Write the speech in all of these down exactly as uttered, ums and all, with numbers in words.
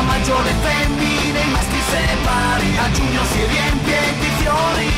maggio le femmine, i maschi separi, a giugno si riempie di fiori.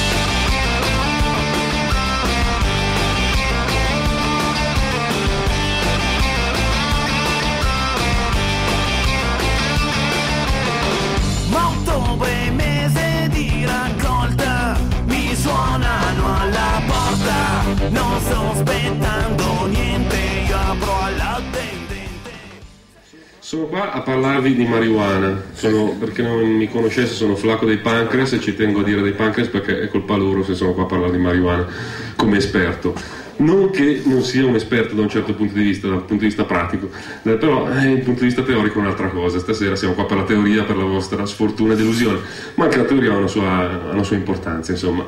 Ma ottobre, mese di raccolta, mi suonano alla porta, non sto aspettando niente, io apro alla tendente. Sono qua a parlarvi di marijuana. Sono, perché non mi conoscesse, sono Flaco dei Pancreas e ci tengo a dire dei Pancreas perché è colpa loro se sono qua a parlare di marijuana come esperto. Non che non sia un esperto da un certo punto di vista, dal punto di vista pratico, eh, però eh, il punto di vista teorico è un'altra cosa. Stasera siamo qua per la teoria, per la vostra sfortuna e delusione, ma anche la teoria ha una sua, ha una sua importanza, insomma.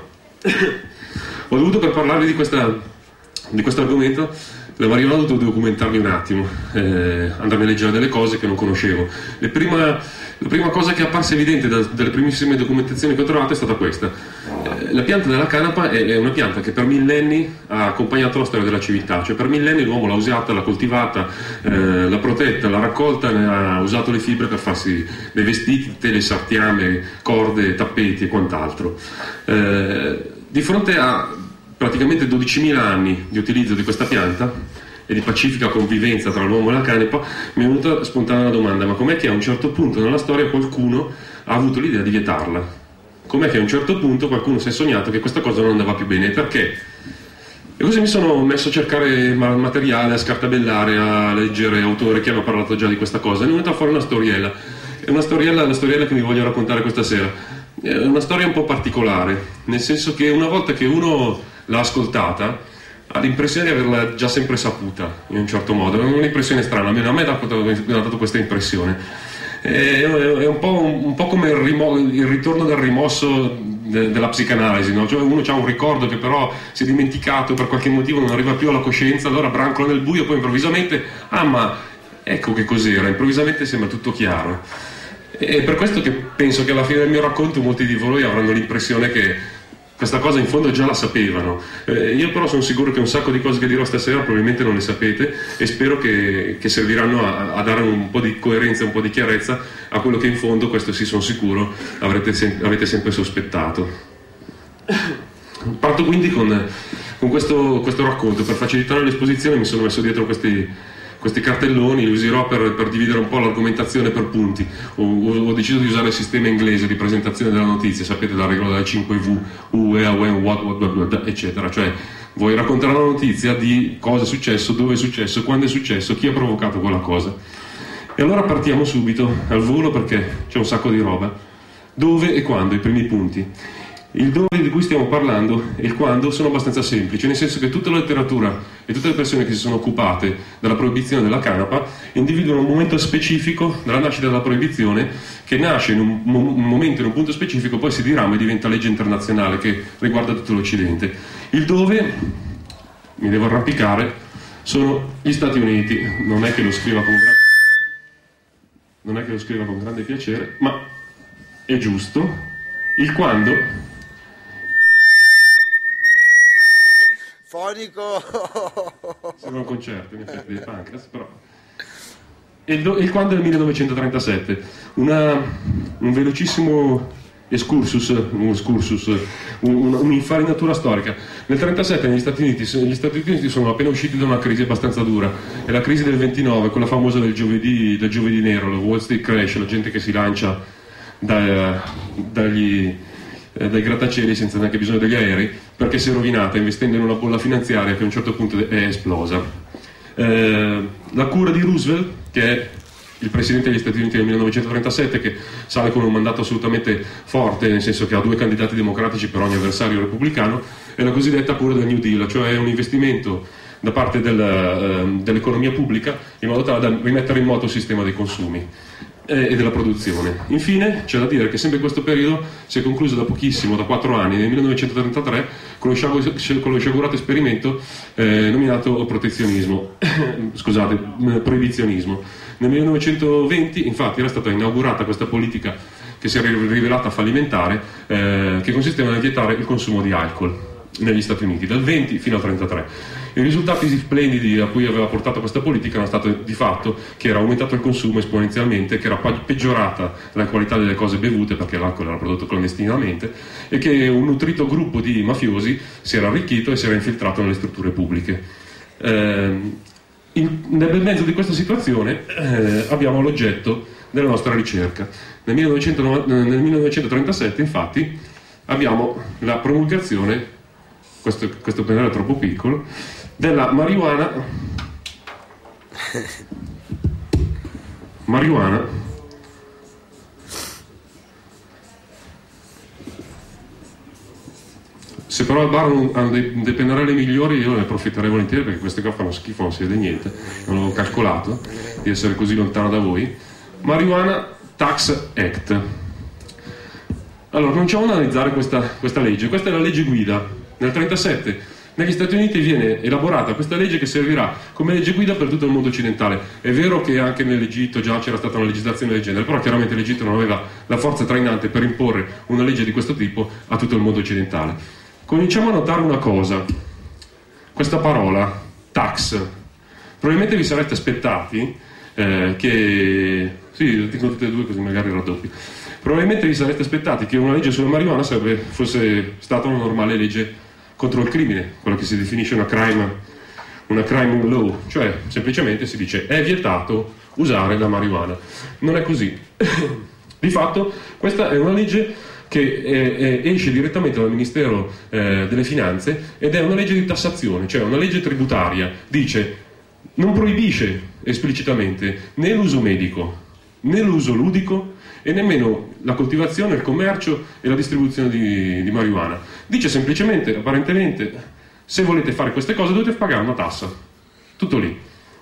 Ho dovuto, per parlarvi di questa di questo argomento, la marijuana, ho dovuto documentarmi un attimo, eh, andarmi a leggere delle cose che non conoscevo. Le prima, la prima cosa che è apparsa evidente da, dalle primissime documentazioni che ho trovato è stata questa. Eh, la pianta della canapa è, è una pianta che per millenni ha accompagnato la storia della civiltà, cioè per millenni l'uomo l'ha usata, l'ha coltivata, eh, l'ha protetta, l'ha raccolta, ne ha usato le fibre per farsi dei vestiti, tele, sartiame, corde, tappeti e quant'altro. Eh, di fronte a praticamente dodicimila anni di utilizzo di questa pianta e di pacifica convivenza tra l'uomo e la canapa, mi è venuta spontanea la domanda: ma com'è che a un certo punto nella storia qualcuno ha avuto l'idea di vietarla? Com'è che a un certo punto qualcuno si è sognato che questa cosa non andava più bene? Perché? E così mi sono messo a cercare materiale, a scartabellare, a leggere autori che hanno parlato già di questa cosa. E mi è venuta fuori una storiella. È una storiella, la storiella che vi voglio raccontare questa sera. È una storia un po' particolare, nel senso che una volta che uno l'ha ascoltata ha l'impressione di averla già sempre saputa, in un certo modo. È un'impressione strana, almeno a me ha dato, ha dato questa impressione. È, è un, po', un po' come il, rimo, il ritorno del rimosso de, della psicanalisi, no? Cioè uno ha un ricordo che però si è dimenticato, per qualche motivo non arriva più alla coscienza, allora brancola nel buio, poi improvvisamente, ah ma ecco che cos'era, improvvisamente sembra tutto chiaro. E per questo che penso che alla fine del mio racconto molti di voi avranno l'impressione che questa cosa in fondo già la sapevano. Eh, io però sono sicuro che un sacco di cose che dirò stasera probabilmente non le sapete, e spero che, che serviranno a, a dare un po' di coerenza, un po' di chiarezza a quello che in fondo, questo sì sono sicuro, avrete, sem- avete sempre sospettato. Parto quindi con, con questo, questo racconto. Per facilitare l'esposizione mi sono messo dietro questi Questi cartelloni, li userò per, per dividere un po' l'argomentazione per punti. Ho, ho deciso di usare il sistema inglese di presentazione della notizia, sapete, la regola delle cinque V, who, where, when, what, what, what, what, eccetera. Cioè, vuoi raccontare la notizia di cosa è successo, dove è successo, quando è successo, chi ha provocato quella cosa. E allora partiamo subito, al volo, perché c'è un sacco di roba. Dove e quando, i primi punti. Il dove di cui stiamo parlando e il quando sono abbastanza semplici, nel senso che tutta la letteratura e tutte le persone che si sono occupate della proibizione della canapa individuano un momento specifico della nascita della proibizione, che nasce in un, un momento, in un punto specifico, poi si dirama e diventa legge internazionale che riguarda tutto l'Occidente. Il dove, mi devo arrampicare, sono gli Stati Uniti. Non è che lo scriva con grande, non è che lo scriva con grande piacere, ma è giusto. Il quando... Fonico. Sembra un concerto in effetti dei Pancreas, però. E il, do, il quando è il millenovecentotrentasette, una, un velocissimo excursus, un excursus, un, un'infarinatura storica. Nel trentasette negli Stati Uniti, gli Stati Uniti sono appena usciti da una crisi abbastanza dura, è la crisi del ventinove, quella famosa del giovedì, del giovedì nero, la Wall Street Crash, la gente che si lancia da, dagli eh, dai grattacieli senza neanche bisogno degli aerei, perché si è rovinata investendo in una bolla finanziaria che a un certo punto è esplosa. Eh, la cura di Roosevelt, che è il presidente degli Stati Uniti nel millenovecentotrentasette, che sale con un mandato assolutamente forte, nel senso che ha due candidati democratici per ogni avversario repubblicano, è la cosiddetta cura del New Deal, cioè un investimento da parte del, eh, dell'economia pubblica in modo tale da rimettere in moto il sistema dei consumi e della produzione. Infine c'è da dire che sempre in questo periodo si è concluso da pochissimo, da quattro anni, nel millenovecentotrentatré, con lo, sciagu- con lo sciagurato esperimento eh, nominato protezionismo, scusate, proibizionismo. Nel millenovecentoventi infatti era stata inaugurata questa politica che si è rivelata fallimentare, eh, che consisteva nel vietare il consumo di alcol. negli Stati Uniti, dal venti fino al trentatré. I risultati splendidi a cui aveva portato questa politica erano stati di fatto che era aumentato il consumo esponenzialmente, che era peggiorata la qualità delle cose bevute perché l'alcol era prodotto clandestinamente e che un nutrito gruppo di mafiosi si era arricchito e si era infiltrato nelle strutture pubbliche. Eh, in, nel mezzo di questa situazione eh, abbiamo l'oggetto della nostra ricerca. Nel, millenovecentonovanta, nel millenovecentotrentasette infatti abbiamo la promulgazione, questo, questo pennello è troppo piccolo, della marijuana marijuana se però al bar hanno dei, dei pennarelli migliori io ne approfitterei volentieri, perché queste qua fanno schifo, non si vede niente, non avevo calcolato di essere così lontano da voi. Marijuana Tax Act. Allora cominciamo ad analizzare questa, questa legge. Questa è la legge guida. Nel trentasette negli Stati Uniti viene elaborata questa legge che servirà come legge guida per tutto il mondo occidentale. È vero che anche nell'Egitto già c'era stata una legislazione del genere, però chiaramente l'Egitto non aveva la forza trainante per imporre una legge di questo tipo a tutto il mondo occidentale. Cominciamo a notare una cosa, questa parola, tax. Probabilmente vi sarete aspettati eh, che... Sì, dico tutte e due così magari raddoppi. Probabilmente vi sareste aspettati che una legge sulla marijuana sarebbe, fosse stata una normale legge contro il crimine, quello che si definisce una crime, una crime law, cioè semplicemente si dice è vietato usare la marijuana. Non è così. Di fatto questa è una legge che è, è, esce direttamente dal Ministero eh, delle Finanze ed è una legge di tassazione, cioè una legge tributaria. Dice, non proibisce esplicitamente né l'uso medico né l'uso ludico e nemmeno la coltivazione, il commercio e la distribuzione di, di marijuana. Dice semplicemente, apparentemente, se volete fare queste cose dovete pagare una tassa. Tutto lì.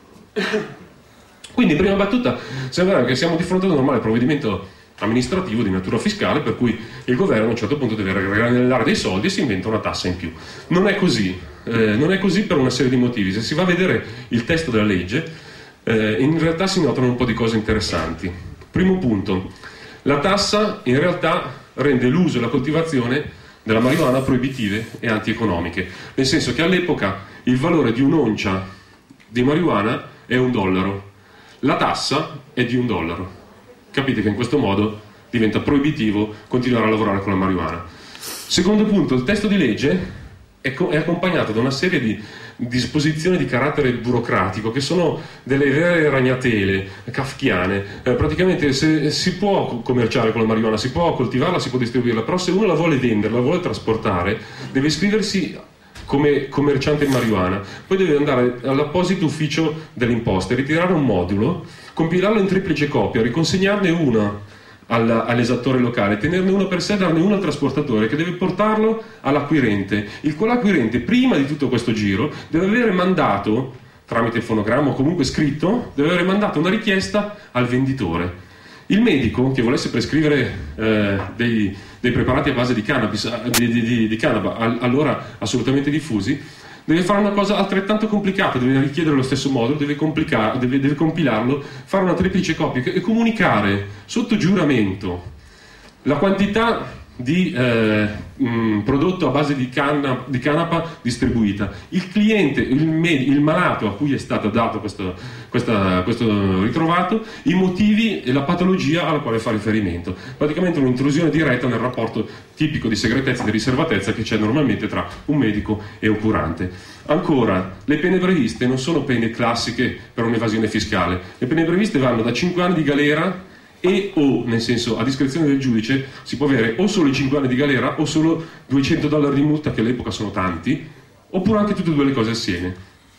Quindi in prima battuta sembra che siamo di fronte ad un normale provvedimento amministrativo di natura fiscale, per cui il governo a un certo punto deve regalare dei soldi e si inventa una tassa in più. Non è così. Eh, non è così per una serie di motivi. Se si va a vedere il testo della legge, Eh, in realtà si notano un po' di cose interessanti. Primo punto, la tassa in realtà rende l'uso e la coltivazione della marijuana proibitive e antieconomiche, nel senso che all'epoca il valore di un'oncia di marijuana è un dollaro, la tassa è di un dollaro. Capite che in questo modo diventa proibitivo continuare a lavorare con la marijuana. Secondo punto, il testo di legge è, co- è accompagnato da una serie di disposizioni di carattere burocratico che sono delle vere ragnatele kafkiane. Eh, praticamente se, si può commerciare con la marijuana, si può coltivarla, si può distribuirla, però se uno la vuole vendere, la vuole trasportare, deve iscriversi come commerciante in marijuana, poi deve andare all'apposito ufficio dell'imposta, ritirare un modulo, compilarlo in triplice copia, riconsegnarne una all'esattore locale, tenerne uno per sé, darne uno al trasportatore che deve portarlo all'acquirente, il quale acquirente prima di tutto questo giro deve avere mandato, tramite il fonogramma o comunque scritto, deve avere mandato una richiesta al venditore. Il medico che volesse prescrivere eh, dei, dei preparati a base di cannabis, di, di, di, di cannaba, allora assolutamente diffusi, deve fare una cosa altrettanto complicata, deve richiedere lo stesso modulo, deve, deve, deve compilarlo, fare una triplice copia e comunicare sotto giuramento la quantità di eh, mh, prodotto a base di, canna, di canapa distribuita, il cliente, il, med- il malato a cui è stato dato questo, questa, questo ritrovato, i motivi e la patologia alla quale fa riferimento. Praticamente un'intrusione diretta nel rapporto tipico di segretezza e di riservatezza che c'è normalmente tra un medico e un curante. Ancora, le pene previste non sono pene classiche per un'evasione fiscale, le pene previste vanno da cinque anni di galera e o, nel senso, a discrezione del giudice si può avere o solo i cinque anni di galera o solo duecento dollari di multa, che all'epoca sono tanti, oppure anche tutte e due le cose assieme.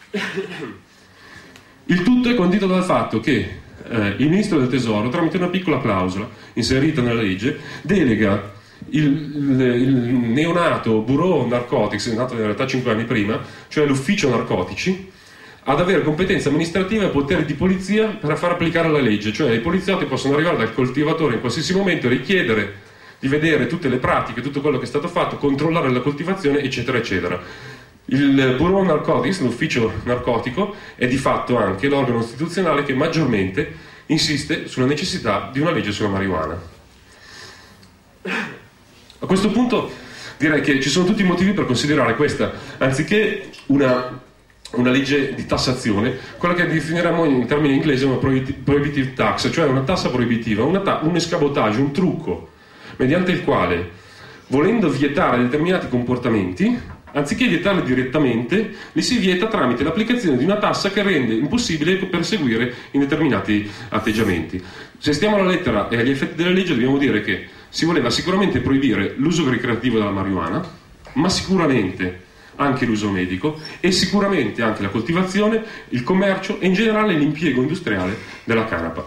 Il tutto è condito dal fatto che eh, il ministro del tesoro, tramite una piccola clausola inserita nella legge, delega il, il, il neonato Bureau Narcotics, nato in realtà cinque anni prima, cioè l'ufficio narcotici, ad avere competenze amministrative e poteri di polizia per far applicare la legge, cioè i poliziotti possono arrivare dal coltivatore in qualsiasi momento e richiedere di vedere tutte le pratiche, tutto quello che è stato fatto, controllare la coltivazione, eccetera, eccetera. Il Bureau Narcotics, l'ufficio narcotico, è di fatto anche l'organo istituzionale che maggiormente insiste sulla necessità di una legge sulla marijuana. A questo punto direi che ci sono tutti i motivi per considerare questa, anziché una, una legge di tassazione, quella che definiremo in termini inglesi una prohibitive tax, cioè una tassa proibitiva, una ta- un escabotage, un trucco, mediante il quale, volendo vietare determinati comportamenti, anziché vietarli direttamente, li si vieta tramite l'applicazione di una tassa che rende impossibile perseguire in determinati atteggiamenti. Se stiamo alla lettera e agli effetti della legge, dobbiamo dire che si voleva sicuramente proibire l'uso ricreativo della marijuana, ma sicuramente anche l'uso medico e sicuramente anche la coltivazione, il commercio e in generale l'impiego industriale della canapa.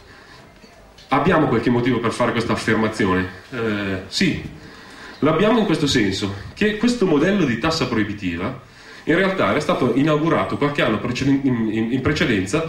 Abbiamo qualche motivo per fare questa affermazione? Eh, sì. L'abbiamo in questo senso, che questo modello di tassa proibitiva in realtà era stato inaugurato qualche anno in precedenza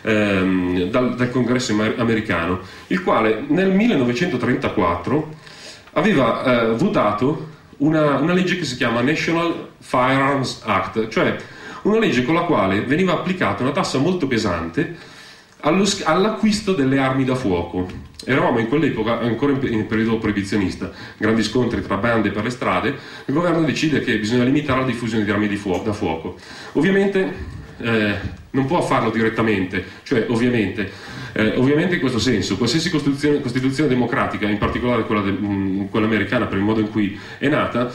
ehm, dal, dal Congresso americano, il quale nel millenovecentotrentaquattro aveva eh, votato una, una legge che si chiama National Firearms Act, cioè una legge con la quale veniva applicata una tassa molto pesante allo, all'acquisto delle armi da fuoco. Eravamo in quell'epoca ancora in, in periodo proibizionista, grandi scontri tra bande per le strade, il governo decide che bisogna limitare la diffusione di armi di fuoco, da fuoco. Ovviamente eh, non può farlo direttamente, cioè ovviamente, eh, ovviamente in questo senso, qualsiasi costituzione, costituzione democratica, in particolare quella, de, mh, quella americana per il modo in cui è nata,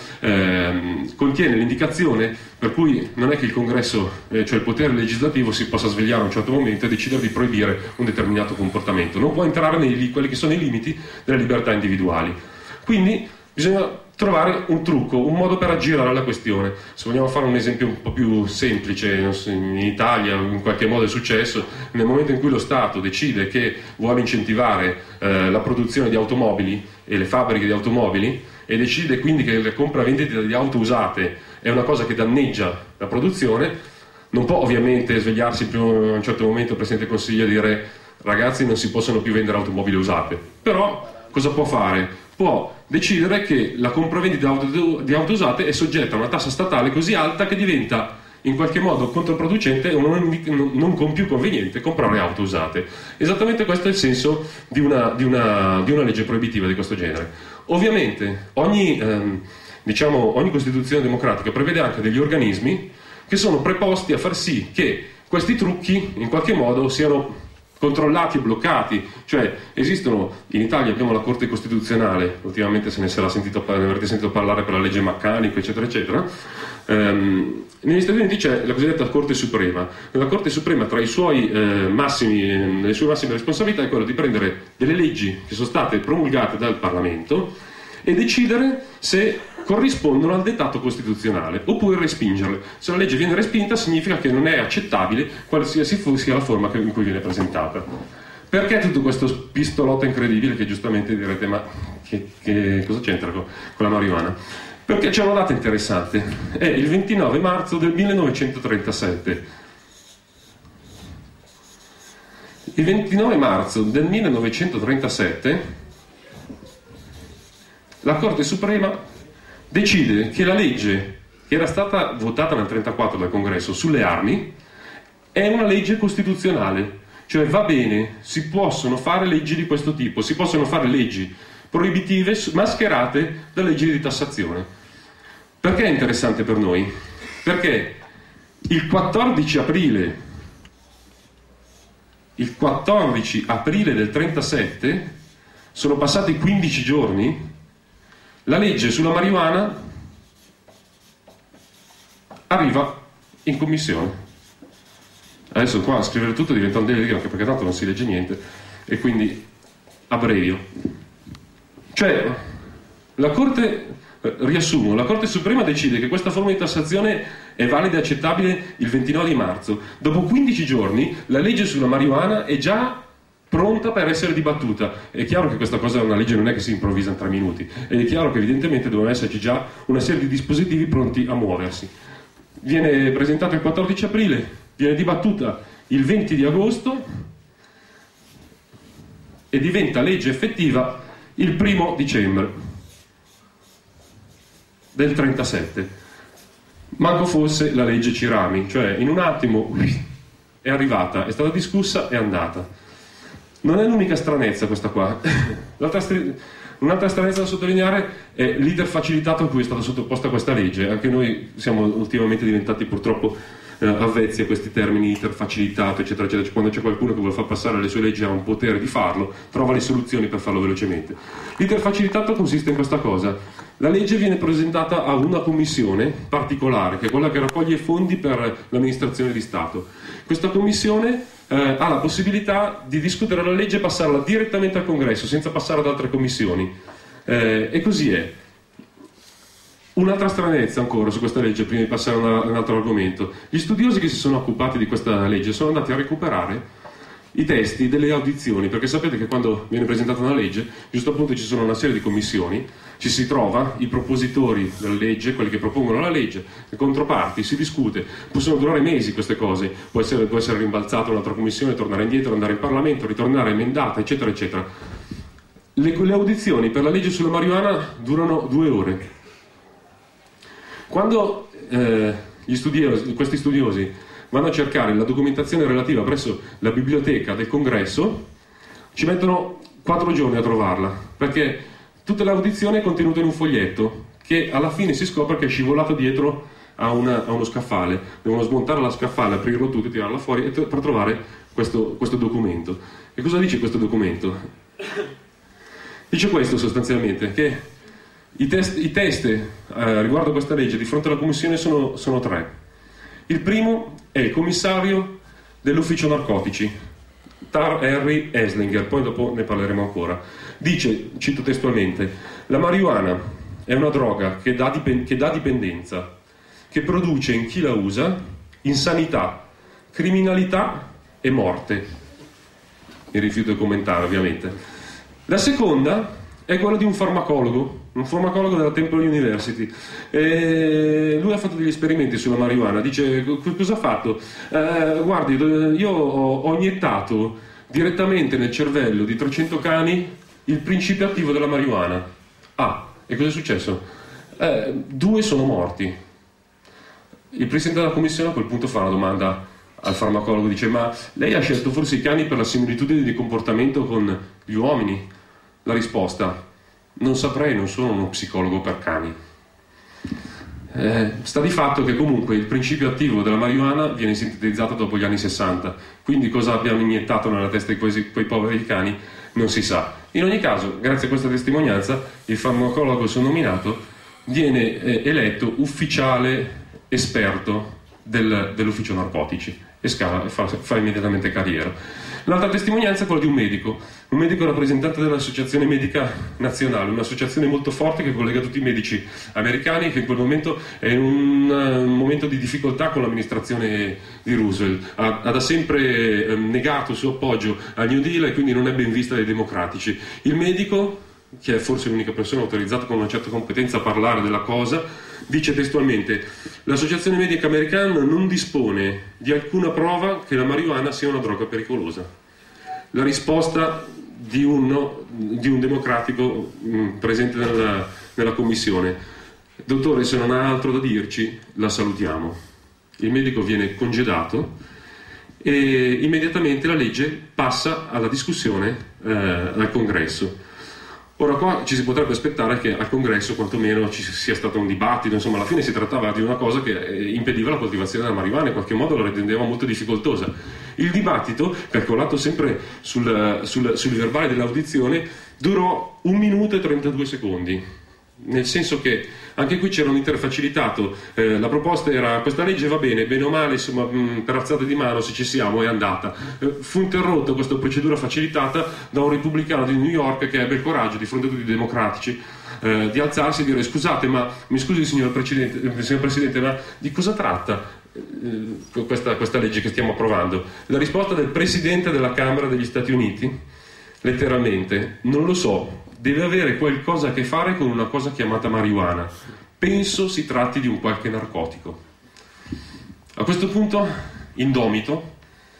eh, contiene l'indicazione per cui non è che il Congresso, eh, cioè il potere legislativo, si possa svegliare a un certo momento e decidere di proibire un determinato comportamento. Non può entrare nei quelli che sono i limiti delle libertà individuali. Quindi bisogna trovare un trucco, un modo per aggirare la questione. Se vogliamo fare un esempio un po' più semplice, in Italia in qualche modo è successo, nel momento in cui lo Stato decide che vuole incentivare eh, la produzione di automobili e le fabbriche di automobili e decide quindi che la compravendita di auto usate è una cosa che danneggia la produzione, non può ovviamente svegliarsi più a un certo momento il Presidente del Consiglio e dire ragazzi non si possono più vendere automobili usate, però cosa può fare? Può decidere che la compravendita di auto, di auto usate è soggetta a una tassa statale così alta che diventa in qualche modo controproducente o non, non con più conveniente comprare auto usate. Esattamente questo è il senso di una, di una, di una legge proibitiva di questo genere. Ovviamente ogni, ehm, diciamo, ogni Costituzione democratica prevede anche degli organismi che sono preposti a far sì che questi trucchi in qualche modo siano controllati e bloccati, cioè esistono, in Italia abbiamo la Corte Costituzionale, ultimamente se ne sarà sentito, ne avrete sentito parlare per la legge Maccanico, eccetera, eccetera. Ehm, negli Stati Uniti c'è la cosiddetta Corte Suprema. La Corte Suprema, tra i suoi, eh, massimi, le sue massime responsabilità è quella di prendere delle leggi che sono state promulgate dal Parlamento e decidere se corrispondono al dettato costituzionale oppure respingerle. Se la legge viene respinta significa che non è accettabile qualsiasi sia la forma in cui viene presentata. Perché tutto questo pistolotto incredibile che giustamente direte ma che, che cosa c'entra con, con la marijuana? Perché c'è una data interessante, è il ventinove marzo del millenovecentotrentasette. Il ventinove marzo del millenovecentotrentasette la Corte Suprema decide che la legge che era stata votata nel trentaquattro dal Congresso sulle armi è una legge costituzionale, cioè va bene, si possono fare leggi di questo tipo, si possono fare leggi proibitive mascherate da leggi di tassazione. Perché è interessante per noi? Perché il quattordici aprile il quattordici aprile del trentasette, sono passati quindici giorni, la legge sulla marijuana arriva in commissione. Adesso qua scrivere tutto diventa un delirio, anche perché tanto non si legge niente, e quindi abbrevio. Cioè, la Corte, riassumo, la Corte Suprema decide che questa forma di tassazione è valida e accettabile il ventinove marzo. Dopo quindici giorni la legge sulla marijuana è già pronta per essere dibattuta. È chiaro che questa cosa è una legge, non è che si improvvisa in tre minuti, ed è chiaro che evidentemente devono esserci già una serie di dispositivi pronti a muoversi. Viene presentata il quattordici aprile, viene dibattuta il venti di agosto e diventa legge effettiva il primo dicembre del trentasette. Manco fosse la legge Cirami, cioè in un attimo è arrivata, è stata discussa, è andata. Non è l'unica stranezza questa qua. L'altra, str- Un'altra stranezza da sottolineare è l'iter facilitato a cui è stata sottoposta questa legge. Anche noi siamo ultimamente diventati purtroppo eh, avvezzi a questi termini, iter facilitato, eccetera, eccetera. Quando c'è qualcuno che vuole far passare le sue leggi, ha un potere di farlo, trova le soluzioni per farlo velocemente. L'iter facilitato consiste in questa cosa: la legge viene presentata a una commissione particolare, che è quella che raccoglie fondi per l'amministrazione di Stato. Questa commissione eh, ha la possibilità di discutere la legge e passarla direttamente al Congresso, senza passare ad altre commissioni. Eh, e così è. Un'altra stranezza ancora su questa legge, prima di passare a un altro argomento. Gli studiosi che si sono occupati di questa legge sono andati a recuperare i testi delle audizioni, perché sapete che quando viene presentata una legge, giusto appunto ci sono una serie di commissioni, ci si trova i propositori della legge, quelli che propongono la legge, le controparti, si discute, possono durare mesi queste cose, può essere, può essere rimbalzata un'altra commissione, tornare indietro, andare in Parlamento, ritornare emendata, eccetera, eccetera. Le, le audizioni per la legge sulla marijuana durano due ore. Quando eh, gli studiosi, questi studiosi vanno a cercare la documentazione relativa presso la biblioteca del Congresso, ci mettono quattro giorni a trovarla, perché tutta l'audizione è contenuta in un foglietto che alla fine si scopre che è scivolato dietro a, una, a uno scaffale. Devono smontare la scaffale, aprirlo tutto e tirarla fuori per trovare questo, questo documento. E cosa dice questo documento? Dice questo sostanzialmente, che i test, i test eh, riguardo a questa legge di fronte alla Commissione sono, sono tre. Il primo è il commissario dell'ufficio narcotici, Tar Harry Eslinger, poi dopo ne parleremo ancora. Dice, cito testualmente: la marijuana è una droga che dà, dipen- che dà dipendenza, che produce in chi la usa insanità, criminalità e morte. Mi rifiuto di commentare, ovviamente. La seconda è quella di un farmacologo, un farmacologo della Temple University. E lui ha fatto degli esperimenti sulla marijuana. Dice: cosa ha fatto? Eh, guardi, io ho, ho iniettato direttamente nel cervello di trecento cani il principio attivo della marijuana. Ah, e cosa è successo? Eh, due sono morti. Il presidente della commissione a quel punto fa una domanda al farmacologo, dice: ma lei ha scelto forse i cani per la similitudine di comportamento con gli uomini? La risposta: non saprei, non sono uno psicologo per cani. Eh, sta di fatto che comunque il principio attivo della marijuana viene sintetizzato dopo gli anni sessanta, quindi cosa abbiamo iniettato nella testa di quei, quei poveri cani non si sa. In ogni caso, grazie a questa testimonianza, il farmacologo soprannominato viene eh, eletto ufficiale esperto del, dell'ufficio narcotici e scala, fa, fa immediatamente carriera. L'altra testimonianza è quella di un medico, un medico rappresentante dell'Associazione Medica Nazionale, un'associazione molto forte che collega tutti i medici americani, che in quel momento è in un, un momento di difficoltà con l'amministrazione di Roosevelt. Ha, ha da sempre eh, negato il suo appoggio al New Deal e quindi non è ben vista dai democratici. Il medico, che è forse l'unica persona autorizzata con una certa competenza a parlare della cosa, dice testualmente: l'Associazione Medica Americana non dispone di alcuna prova che la marijuana sia una droga pericolosa. La risposta di, uno, di un democratico mh, presente nella, nella commissione: dottore, se non ha altro da dirci, la salutiamo. Il medico viene congedato e immediatamente la legge passa alla discussione eh, al Congresso. Ora qua ci si potrebbe aspettare che al Congresso quantomeno ci sia stato un dibattito, insomma alla fine si trattava di una cosa che impediva la coltivazione della marijuana, in qualche modo la rendeva molto difficoltosa. Il dibattito, calcolato sempre sul, sul, sul verbale dell'audizione, durò un minuto e trentadue secondi, nel senso che anche qui c'era un iter facilitato, eh, la proposta era: questa legge va bene, bene o male, insomma, mh, per alzata di mano se ci siamo è andata. Eh, fu interrotta questa procedura facilitata da un repubblicano di New York che ebbe il coraggio, di fronte a tutti i democratici, eh, di alzarsi e dire: scusate, ma mi scusi signor Presidente, eh, signor Presidente, ma di cosa tratta eh, questa, questa legge che stiamo approvando? La risposta del Presidente della Camera degli Stati Uniti, letteralmente: non lo so, deve avere qualcosa a che fare con una cosa chiamata marijuana. Penso si tratti di un qualche narcotico. A questo punto, indomito,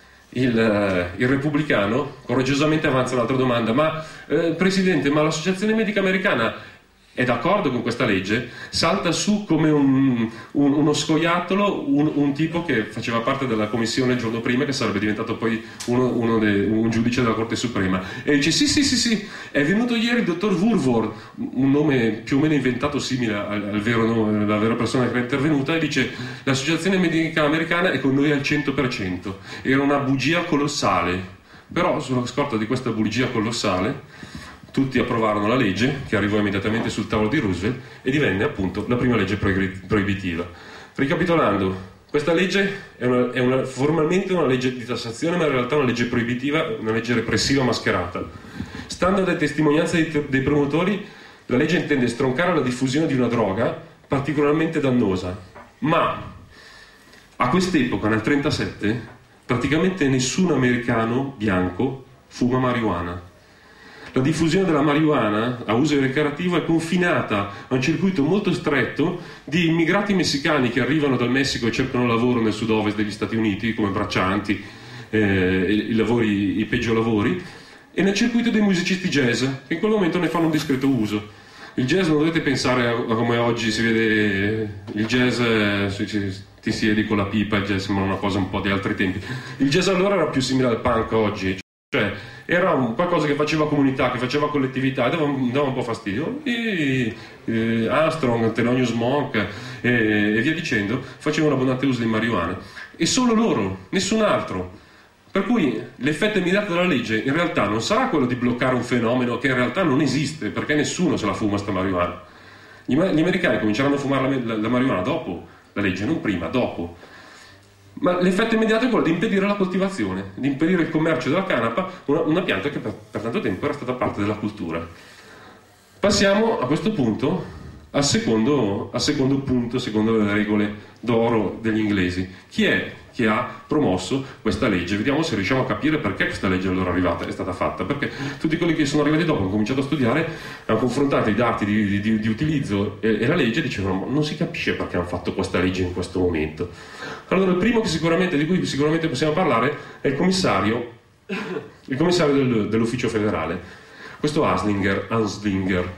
il, il repubblicano coraggiosamente avanza un'altra domanda: ma eh, Presidente, ma l'Associazione Medica Americana è d'accordo con questa legge, salta su come un, un, uno scoiattolo un, un tipo che faceva parte della commissione il giorno prima, che sarebbe diventato poi uno, uno de, un giudice della Corte Suprema, e dice sì sì sì sì, è venuto ieri il dottor Woolworth, un nome più o meno inventato simile al, al vero nome, alla vera persona che è intervenuta, e dice l'associazione medica americana è con noi al cento per cento. Era una bugia colossale, però sulla scorta di questa bugia colossale tutti approvarono la legge, che arrivò immediatamente sul tavolo di Roosevelt, e divenne appunto la prima legge proibitiva. Ricapitolando, questa legge è, una, è una, formalmente una legge di tassazione, ma in realtà è una legge proibitiva, una legge repressiva mascherata. Stando alle testimonianze dei, dei promotori, la legge intende stroncare la diffusione di una droga particolarmente dannosa, ma a quest'epoca, nel trentasette, praticamente nessun americano bianco fuma marijuana. La diffusione della marijuana a uso ricreativo è confinata a un circuito molto stretto di immigrati messicani che arrivano dal Messico e cercano lavoro nel sud-ovest degli Stati Uniti come braccianti, eh, i, lavori, i peggio lavori, e nel circuito dei musicisti jazz, che in quel momento ne fanno un discreto uso. Il jazz non dovete pensare a, a come oggi si vede il jazz, eh, ti siedi con la pipa, il jazz sembra una cosa un po' di altri tempi. Il jazz allora era più simile al punk oggi. Cioè, era un, qualcosa che faceva comunità, che faceva collettività, e dava, dava un po' fastidio. E, eh, Armstrong, Thelonious Monk e, e via dicendo facevano abbondante uso di marijuana. E solo loro, nessun altro. Per cui l'effetto immediato della legge in realtà non sarà quello di bloccare un fenomeno che in realtà non esiste, perché nessuno se la fuma sta marijuana. Gli, gli americani cominceranno a fumare la, la, la marijuana dopo la legge, non prima, dopo. Ma l'effetto immediato è quello di impedire la coltivazione, di impedire il commercio della canapa, una, una pianta che per, per tanto tempo era stata parte della cultura. Passiamo a questo punto al secondo, al secondo punto, secondo le regole d'oro degli inglesi. Chi è che ha promosso questa legge? Vediamo se riusciamo a capire perché questa legge allora è arrivata, è stata fatta. Perché tutti quelli che sono arrivati dopo hanno cominciato a studiare, hanno confrontato i dati di, di, di utilizzo e, e la legge, e dicevano non si capisce perché hanno fatto questa legge in questo momento. Allora il primo che sicuramente, di cui sicuramente possiamo parlare è il commissario, il commissario del, dell'ufficio federale, questo Anslinger. Anslinger.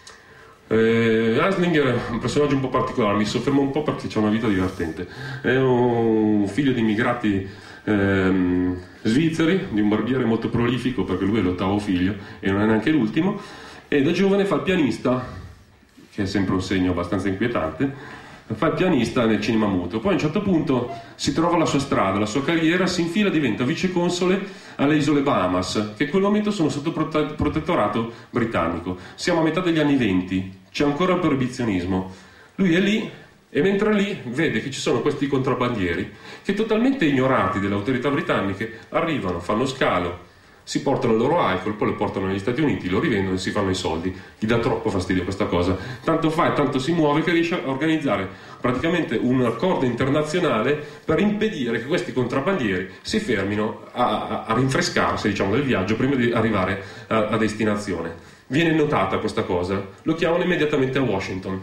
Eh, Anslinger è un personaggio un po' particolare, mi soffermo un po' perché c'ha una vita divertente. È un figlio di immigrati ehm, svizzeri, di un barbiere molto prolifico, perché lui è l'ottavo figlio e non è neanche l'ultimo, e da giovane fa il pianista, che è sempre un segno abbastanza inquietante. Fa il pianista nel cinema muto, poi a un certo punto si trova la sua strada, la sua carriera, si infila, diventa viceconsole alle isole Bahamas, che in quel momento sono sotto prote- protettorato britannico. Siamo a metà degli anni venti, c'è ancora il proibizionismo. Lui è lì e mentre è lì vede che ci sono questi contrabbandieri che, totalmente ignorati dalle autorità britanniche, arrivano, fanno scalo, si portano il loro alcol, poi lo portano negli Stati Uniti, lo rivendono e si fanno i soldi. Gli dà troppo fastidio questa cosa, tanto fa e tanto si muove che riesce a organizzare praticamente un accordo internazionale per impedire che questi contrabbandieri si fermino a, a, a rinfrescarsi, diciamo, del viaggio prima di arrivare a, a destinazione. Viene notata questa cosa, lo chiamano immediatamente a Washington.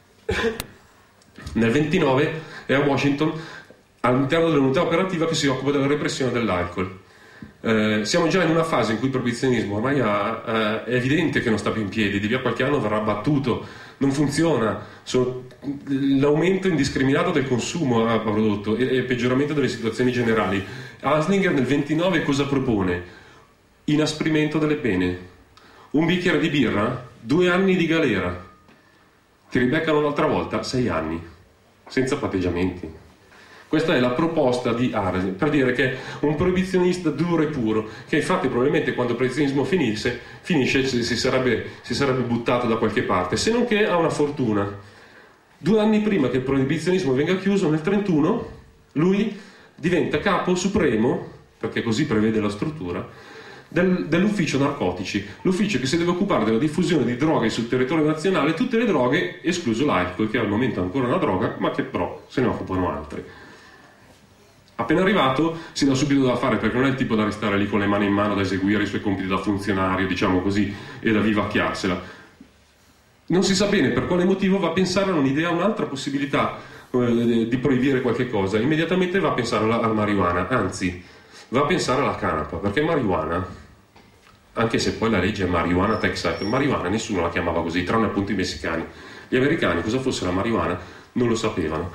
Nel ventinove è a Washington, all'interno dell'unità operativa che si occupa della repressione dell'alcol. Eh, siamo già in una fase in cui il proibizionismo ormai ha, eh, è evidente che non sta più in piedi, di via qualche anno verrà abbattuto, non funziona. Sono, l'aumento indiscriminato del consumo ha prodotto e il peggioramento delle situazioni generali. Anslinger nel ventinove cosa propone? Inasprimento delle pene. Un bicchiere di birra, due anni di galera. Ti ribeccano un'altra volta, sei anni, senza patteggiamenti. Questa è la proposta di Anslinger, per dire che è un proibizionista duro e puro, che infatti probabilmente quando il proibizionismo finisse, finisce si sarebbe, si sarebbe buttato da qualche parte, se non che ha una fortuna. Due anni prima che il proibizionismo venga chiuso, nel trentuno, lui diventa capo supremo, perché così prevede la struttura, del, dell'ufficio narcotici, l'ufficio che si deve occupare della diffusione di droghe sul territorio nazionale, tutte le droghe, escluso l'alcol, che al momento è ancora una droga, ma che però se ne occupano altri. Appena arrivato si dà subito da fare, perché non è il tipo da restare lì con le mani in mano da eseguire i suoi compiti da funzionario, diciamo così, e da vivacchiarsela. Non si sa bene per quale motivo va a pensare a un'idea, a un'altra possibilità eh, di proibire qualche cosa. Immediatamente va a pensare alla, alla marijuana, anzi va a pensare alla canapa, perché marijuana anche se poi la legge è marijuana tax act. Marijuana nessuno la chiamava così, tranne appunto i messicani. Gli americani cosa fosse la marijuana non lo sapevano.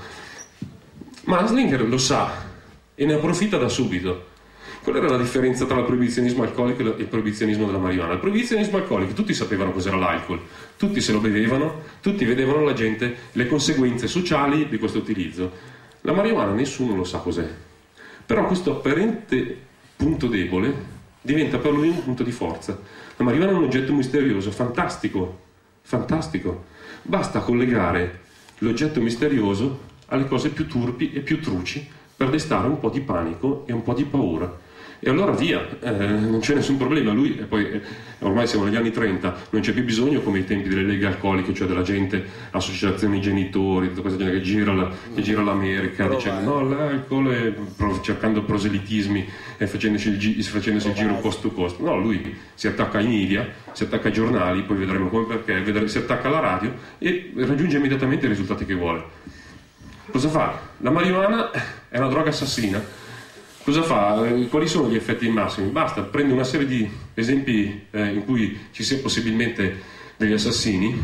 Ma Haslinger lo sa e ne approfitta da subito. Qual era la differenza tra il proibizionismo alcolico e il proibizionismo della marijuana? Il proibizionismo alcolico, tutti sapevano cos'era l'alcol, tutti se lo bevevano, tutti vedevano la gente le conseguenze sociali di questo utilizzo. La marijuana nessuno lo sa cos'è. Però questo apparente punto debole diventa per lui un punto di forza. La marijuana è un oggetto misterioso, fantastico, fantastico. Basta collegare l'oggetto misterioso alle cose più turpi e più truci per destare un po' di panico e un po' di paura. E allora via, eh, non c'è nessun problema. Lui, e poi eh, ormai siamo negli anni trenta, non c'è più bisogno come ai tempi delle leghe alcoliche, cioè della gente, associazioni genitori, tutta questa gente che gira, la, che gira l'America dicendo no, l'alcol, è, pro, cercando proselitismi e facendosi il, gi, facendosi il giro cost to cost. No, lui si attacca ai media, si attacca ai giornali, poi vedremo come perché, vedremo, si attacca alla radio e raggiunge immediatamente i risultati che vuole. Cosa fa? La marijuana è una droga assassina. Cosa fa? Quali sono gli effetti massimi? Basta, prende una serie di esempi eh, in cui ci sia possibilmente degli assassini,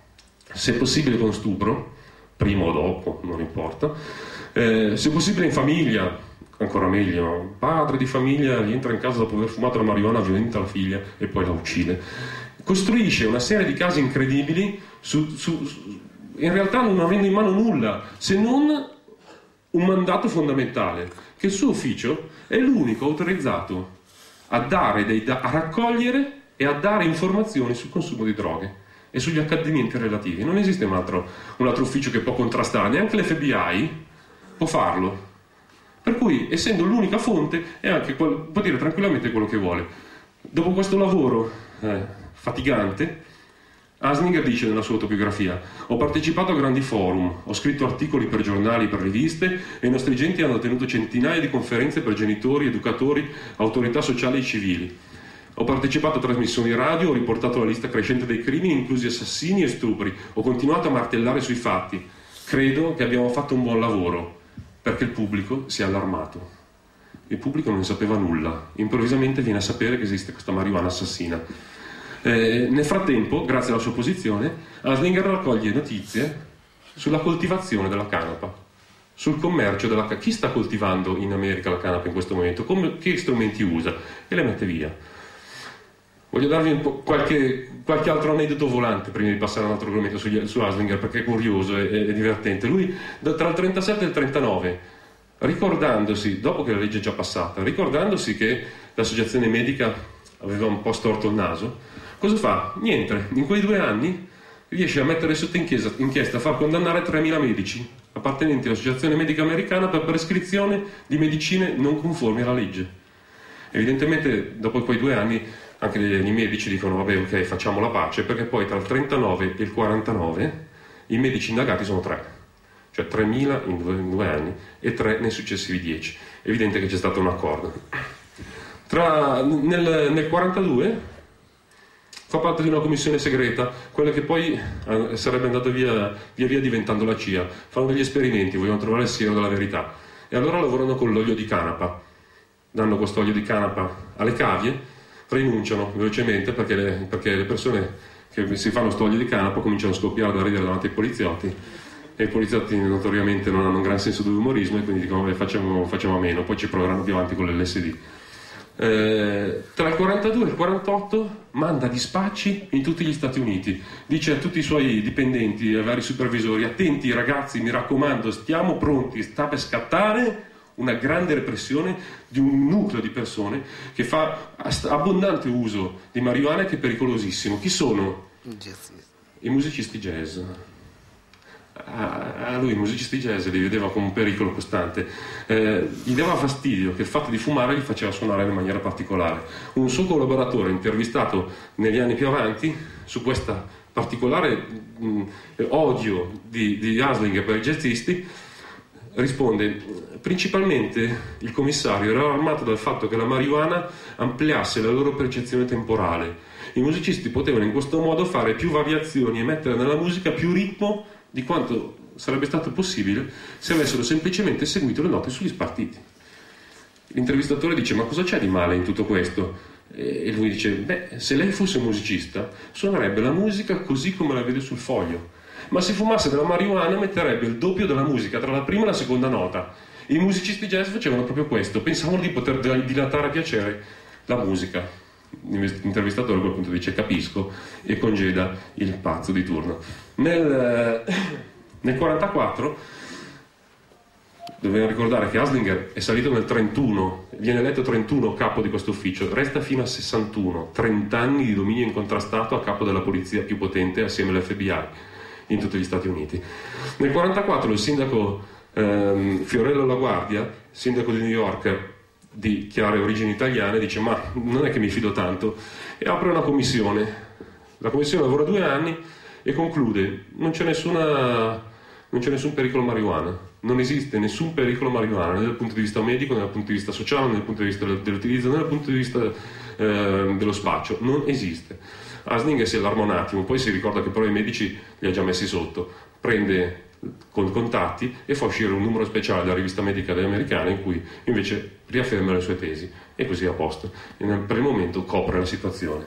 se possibile con stupro, prima o dopo, non importa, eh, se possibile in famiglia, ancora meglio, padre di famiglia gli entra in casa dopo aver fumato la marijuana, violenta la figlia e poi la uccide. Costruisce una serie di casi incredibili su, su, su, in realtà non avendo in mano nulla, se non un mandato fondamentale, che il suo ufficio è l'unico autorizzato a dare dei da- a raccogliere e a dare informazioni sul consumo di droghe e sugli accadimenti relativi. Non esiste un altro, un altro ufficio che può contrastare, neanche l'F B I può farlo. Per cui, essendo l'unica fonte, è anche quel, può dire tranquillamente quello che vuole. Dopo questo lavoro eh, fatigante, Haslinger dice nella sua autobiografia: ho partecipato a grandi forum, ho scritto articoli per giornali, per riviste e i nostri agenti hanno tenuto centinaia di conferenze per genitori, educatori, autorità sociali e civili. Ho partecipato a trasmissioni radio, ho riportato la lista crescente dei crimini, inclusi assassini e stupri, ho continuato a martellare sui fatti. Credo che abbiamo fatto un buon lavoro, perché il pubblico si è allarmato. Il pubblico non ne sapeva nulla, improvvisamente viene a sapere che esiste questa marijuana assassina. Eh, nel frattempo, grazie alla sua posizione, Haslinger raccoglie notizie sulla coltivazione della canapa, sul commercio della canapa. Chi sta coltivando in America la canapa in questo momento? Come, che strumenti usa? E le mette via. Voglio darvi un po' qualche, qualche altro aneddoto volante prima di passare a un altro argomento su, su Haslinger, perché è curioso e è divertente. Lui tra il trentasette e il trentanove, ricordandosi, dopo che la legge è già passata, ricordandosi che l'associazione medica aveva un po' storto il naso, cosa fa? Niente, in quei due anni riesce a mettere sotto inchiesta, inchiesta a far condannare tremila medici appartenenti all'Associazione Medica Americana per prescrizione di medicine non conformi alla legge. Evidentemente dopo quei due anni anche i medici dicono vabbè, ok, facciamo la pace, perché poi tra il trentanove e il quarantanove i medici indagati sono tre, cioè tremila in due, in due anni e tre nei successivi dieci. È evidente che c'è stato un accordo. Tra, nel, nel quarantadue fa parte di una commissione segreta, quella che poi eh, sarebbe andata via, via via diventando la C I A. Fanno degli esperimenti, vogliono trovare il siero della verità, e allora lavorano con l'olio di canapa, danno questo olio di canapa alle cavie, rinunciano velocemente perché le, perché le persone che si fanno questo olio di canapa cominciano a scoppiare da ridere davanti ai poliziotti, e i poliziotti notoriamente non hanno un gran senso dell'umorismo e quindi dicono vabbè, facciamo, facciamo a meno, poi ci proveranno più avanti con l'L S D. Eh, tra il quarantadue e il quarantotto manda dispacci in tutti gli Stati Uniti, dice a tutti i suoi dipendenti, ai vari supervisori: attenti ragazzi, mi raccomando, stiamo pronti, sta per scattare una grande repressione di un nucleo di persone che fa abbondante uso di marijuana e che è pericolosissimo. Chi sono? I musicisti jazz. A lui i musicisti jazz li vedeva come un pericolo costante, eh, gli dava fastidio che il fatto di fumare gli faceva suonare in maniera particolare. Un suo collaboratore intervistato negli anni più avanti su questa particolare mh, odio di, di Haslinger per i jazzisti risponde: principalmente il commissario era allarmato dal fatto che la marijuana ampliasse la loro percezione temporale. I musicisti potevano in questo modo fare più variazioni e mettere nella musica più ritmo di quanto sarebbe stato possibile se avessero semplicemente seguito le note sugli spartiti. L'intervistatore dice: ma cosa c'è di male in tutto questo? E lui dice, beh, se lei fosse musicista suonerebbe la musica così come la vede sul foglio, ma se fumasse della marijuana metterebbe il doppio della musica tra la prima e la seconda nota. I musicisti jazz facevano proprio questo, pensavano di poter dilatare a piacere la musica. L'intervistatore a quel punto dice capisco e congeda il pazzo di turno. Nel nel quarantaquattro dobbiamo ricordare che Haslinger è salito nel trentuno, viene eletto trentuno capo di questo ufficio, resta fino a sessantuno, trenta anni di dominio incontrastato a capo della polizia più potente assieme all'F B I in tutti gli Stati Uniti. Nel quarantaquattro il sindaco ehm, Fiorello LaGuardia, sindaco di New York di chiare origini italiane, dice ma non è che mi fido tanto, e apre una commissione. La commissione lavora due anni e conclude non c'è nessuna non c'è nessun pericolo marijuana, non esiste nessun pericolo marijuana né dal punto di vista medico, né dal punto di vista sociale, né dal punto di vista dell'utilizzo, né dal punto di vista eh, dello spaccio, non esiste. Haslinger si allarma un attimo, poi si ricorda che però i medici li ha già messi sotto, prende con contatti e fa uscire un numero speciale della rivista medica delle americane in cui invece riafferma le sue tesi, e così a posto, e nel, per il momento copre la situazione.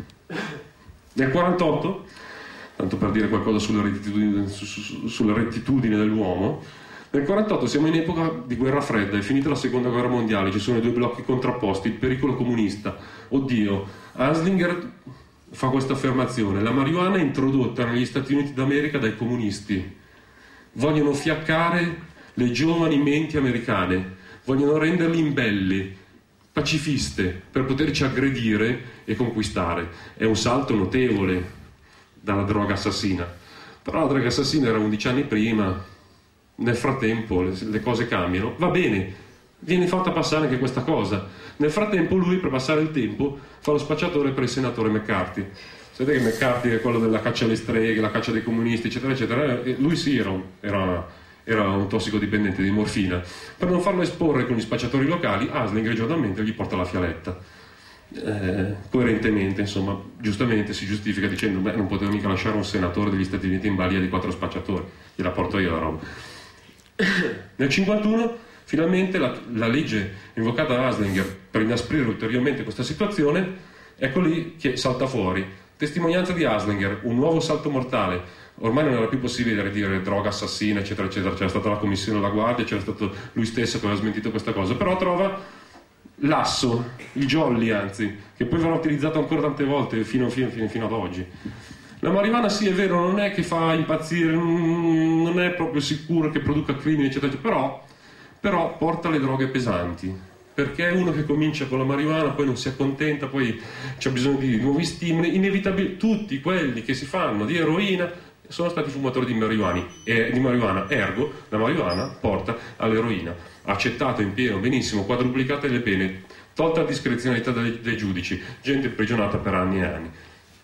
Nel quarantotto, tanto per dire qualcosa sulle rettitudini, su, su, sulle rettitudini dell'uomo, nel quarantotto siamo in epoca di guerra fredda, è finita la seconda guerra mondiale, ci sono i due blocchi contrapposti, il pericolo comunista. Oddio, Haslinger fa questa affermazione: la marijuana è introdotta negli Stati Uniti d'America dai comunisti, vogliono fiaccare le giovani menti americane, vogliono renderle imbelli, pacifiste, per poterci aggredire e conquistare. È un salto notevole dalla droga assassina, però la droga assassina era undici anni prima, nel frattempo le, le cose cambiano, va bene, viene fatta passare anche questa cosa. Nel frattempo lui, per passare il tempo, fa lo spacciatore per il senatore McCarthy. Sapete che McCarthy è quello della caccia alle streghe, la caccia dei comunisti, eccetera, eccetera. E lui sì era un, era, era un tossicodipendente di morfina. Per non farlo esporre con gli spacciatori locali, Haslinger giornalmente gli porta la fialetta. Eh, coerentemente, insomma, giustamente si giustifica dicendo: beh, non potevo mica lasciare un senatore degli Stati Uniti in balia di quattro spacciatori, gliela porto io la roba. Nel cinquantuno, finalmente, la, la legge invocata da Haslinger per inasprire ulteriormente questa situazione, ecco lì che salta fuori. Testimonianza di Haslinger, un nuovo salto mortale. Ormai non era più possibile dire droga assassina, eccetera, eccetera. C'era stata la commissione della guardia, c'era stato lui stesso che aveva smentito questa cosa, però trova l'asso, il jolly anzi, che poi verrà utilizzato ancora tante volte fino, fino, fino, fino ad oggi. La marijuana, sì, è vero, non è che fa impazzire, non è proprio sicuro che produca crimini, eccetera, eccetera, però, però porta le droghe pesanti. Perché uno che comincia con la marijuana poi non si accontenta, poi c'è bisogno di nuovi stimoli, inevitabilmente tutti quelli che si fanno di eroina sono stati fumatori di marijuana, e, di marijuana, ergo la marijuana porta all'eroina. Accettato in pieno, benissimo, quadruplicate le pene, tolta la discrezionalità dei, dei giudici, gente imprigionata per anni e anni.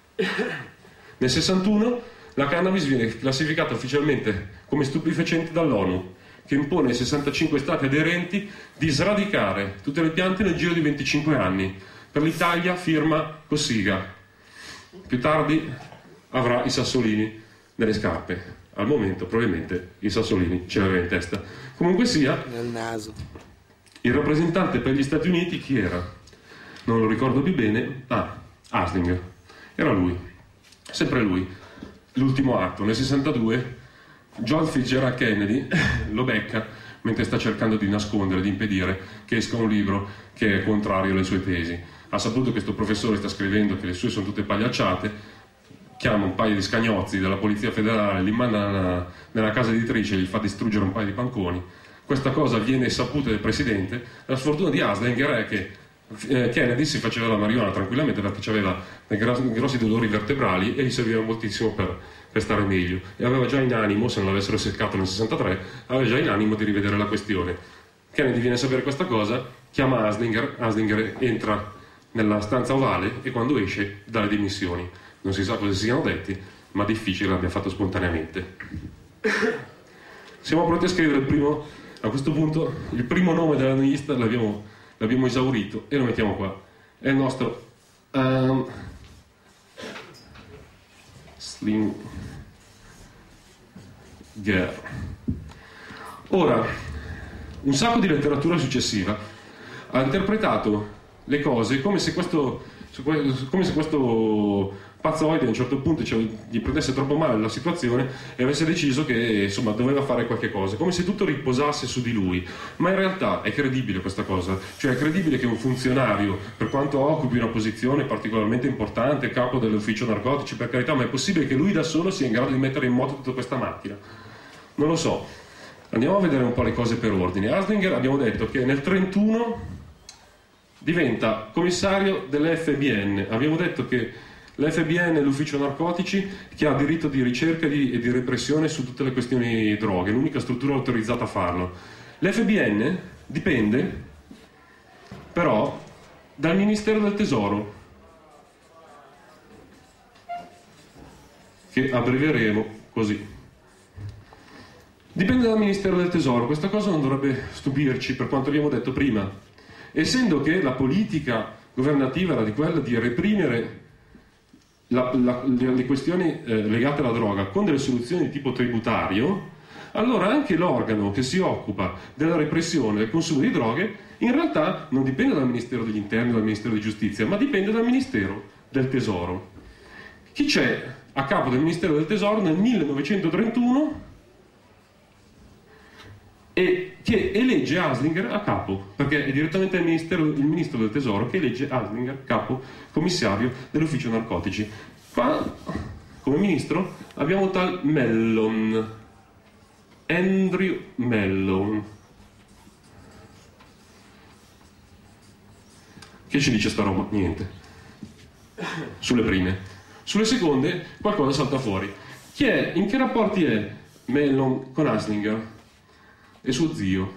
Nel sessantuno la cannabis viene classificata ufficialmente come stupefacente dall'ONU, che impone ai sessantacinque stati aderenti di sradicare tutte le piante nel giro di venticinque anni. Per l'Italia firma Cossiga. Più tardi avrà i sassolini nelle scarpe. Al momento probabilmente i sassolini ce l'aveva in testa. Comunque sia, nel naso. Il rappresentante per gli Stati Uniti chi era? Non lo ricordo più bene. Ah, Haslinger. Era lui. Sempre lui. L'ultimo atto, nel sessantadue, John Fitzgerald Kennedy lo becca mentre sta cercando di nascondere, di impedire che esca un libro che è contrario alle sue tesi. Ha saputo che questo professore sta scrivendo che le sue sono tutte pagliacciate, chiama un paio di scagnozzi della polizia federale, li manda nella, nella casa editrice e gli fa distruggere un paio di panconi. Questa cosa viene saputa del presidente. La sfortuna di Haslinger è che eh, Kennedy si faceva la marijuana tranquillamente perché aveva dei grossi dolori vertebrali e gli serviva moltissimo per per stare meglio, e aveva già in animo, se non l'avessero seccato nel sessantatré, aveva già in animo di rivedere la questione. Kennedy viene a sapere questa cosa, chiama Haslinger, Haslinger entra nella stanza ovale e quando esce dà le dimissioni. Non si sa cosa si siano detti, ma difficile l'abbia fatto spontaneamente. Siamo pronti a scrivere il primo, a questo punto, il primo nome della lista l'abbiamo, l'abbiamo esaurito e lo mettiamo qua. È il nostro um, Slim Girl. Ora, un sacco di letteratura successiva ha interpretato le cose come se questo, come se questo pazzoide a un certo punto, cioè, gli prendesse troppo male la situazione e avesse deciso che insomma doveva fare qualche cosa, come se tutto riposasse su di lui. Ma in realtà è credibile questa cosa, cioè è credibile che un funzionario, per quanto occupi una posizione particolarmente importante, capo dell'ufficio narcotici, per carità, ma è possibile che lui da solo sia in grado di mettere in moto tutta questa macchina? Non lo so. Andiamo a vedere un po' le cose per ordine. Haslinger, abbiamo detto che nel trentuno diventa commissario dell'F B N. Abbiamo detto che l'F B N è l'ufficio narcotici che ha diritto di ricerca e di, e di repressione su tutte le questioni droghe, l'unica struttura autorizzata a farlo. L'F B N dipende però dal Ministero del Tesoro, che abbreveremo così. Dipende dal Ministero del Tesoro, questa cosa non dovrebbe stupirci per quanto abbiamo detto prima, essendo che la politica governativa era di quella di reprimere La, la, le questioni eh, legate alla droga con delle soluzioni di tipo tributario, allora anche l'organo che si occupa della repressione del consumo di droghe in realtà non dipende dal Ministero degli Interni o dal Ministero di Giustizia, ma dipende dal Ministero del Tesoro. Chi c'è a capo del Ministero del Tesoro nel millenovecentotrentuno e che elegge Haslinger a capo, perché è direttamente il, ministero, il ministro del Tesoro che elegge Haslinger capo commissario dell'ufficio narcotici. Qua come ministro abbiamo tal Mellon, Andrew Mellon. Che ci dice sta roba? Niente. Sulle prime. Sulle seconde qualcosa salta fuori. Chi è? In che rapporti è Mellon con Haslinger? E suo zio.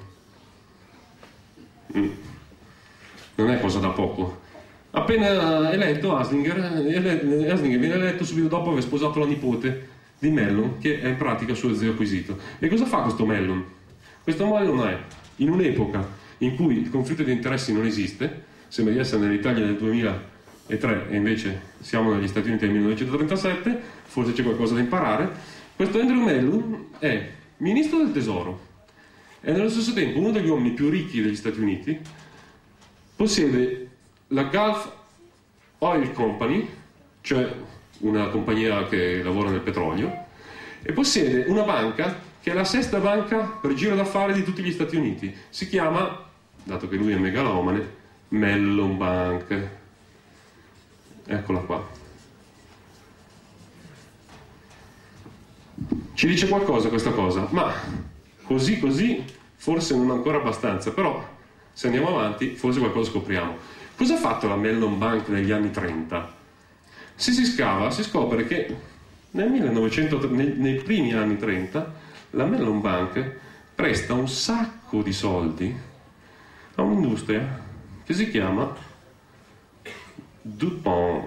Mm. Non è cosa da poco. Appena eletto Haslinger, Haslinger viene eletto subito dopo aver sposato la nipote di Mellon, che è in pratica suo zio acquisito. E cosa fa questo Mellon? Questo Mellon è, in un'epoca in cui il conflitto di interessi non esiste, sembra di essere nell'Italia del duemilatré e invece siamo negli Stati Uniti del millenovecentotrentasette, forse c'è qualcosa da imparare. Questo Andrew Mellon è ministro del Tesoro, è nello stesso tempo uno degli uomini più ricchi degli Stati Uniti, possiede la Gulf Oil Company, cioè una compagnia che lavora nel petrolio, e possiede una banca che è la sesta banca per giro d'affari di tutti gli Stati Uniti. Si chiama, dato che lui è megalomane, Mellon Bank. Eccola qua. Ci dice qualcosa questa cosa, ma così così forse non ancora abbastanza, però se andiamo avanti forse qualcosa scopriamo. Cosa ha fatto la Mellon Bank negli anni trenta? Se si scava si scopre che nel millenovecento, nei, nei primi anni trenta la Mellon Bank presta un sacco di soldi a un'industria che si chiama DuPont.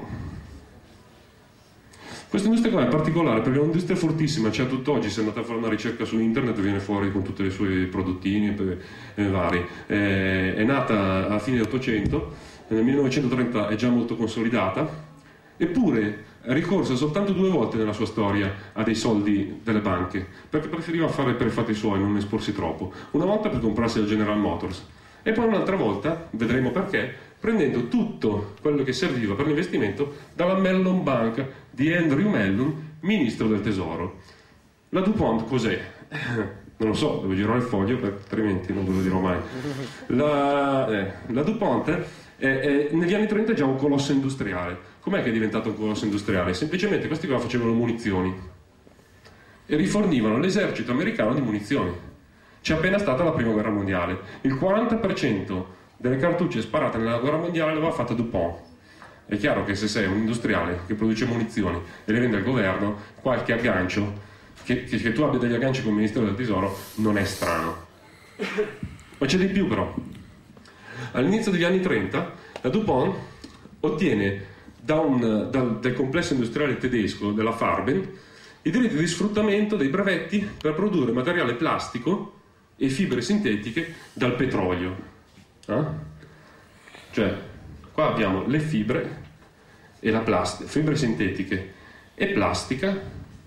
Questa industria qua è particolare perché è un'industria fortissima, cioè tutt'oggi se andate a fare una ricerca su internet viene fuori con tutti i suoi prodottini e, e vari. È, è nata a fine dell'Ottocento, nel millenovecentotrenta è già molto consolidata, eppure è ricorsa soltanto due volte nella sua storia a dei soldi delle banche, perché preferiva fare per i fatti suoi, non esporsi troppo. Una volta per comprarsi la General Motors e poi un'altra volta, vedremo perché, prendendo tutto quello che serviva per l'investimento dalla Mellon Bank di Andrew Mellon, ministro del Tesoro. La DuPont cos'è? Non lo so, devo girare il foglio perché altrimenti non ve lo dirò mai. La, eh, la DuPont è, è, negli anni trenta è già un colosso industriale. Com'è che è diventato un colosso industriale? Semplicemente questi qua facevano munizioni e rifornivano l'esercito americano di munizioni. C'è appena stata la prima guerra mondiale. Il quaranta per cento delle cartucce sparate nella guerra mondiale l'aveva fatta DuPont. È chiaro che se sei un industriale che produce munizioni e le vende al governo, qualche aggancio, che, che, che tu abbia degli agganci con il Ministero del Tesoro, non è strano. Ma c'è di più però. All'inizio degli anni trenta la DuPont ottiene da un, da, dal complesso industriale tedesco della Farben i diritti di sfruttamento dei brevetti per produrre materiale plastico e fibre sintetiche dal petrolio. Eh? Cioè, qua abbiamo le fibre e la plastica, fibre sintetiche e plastica,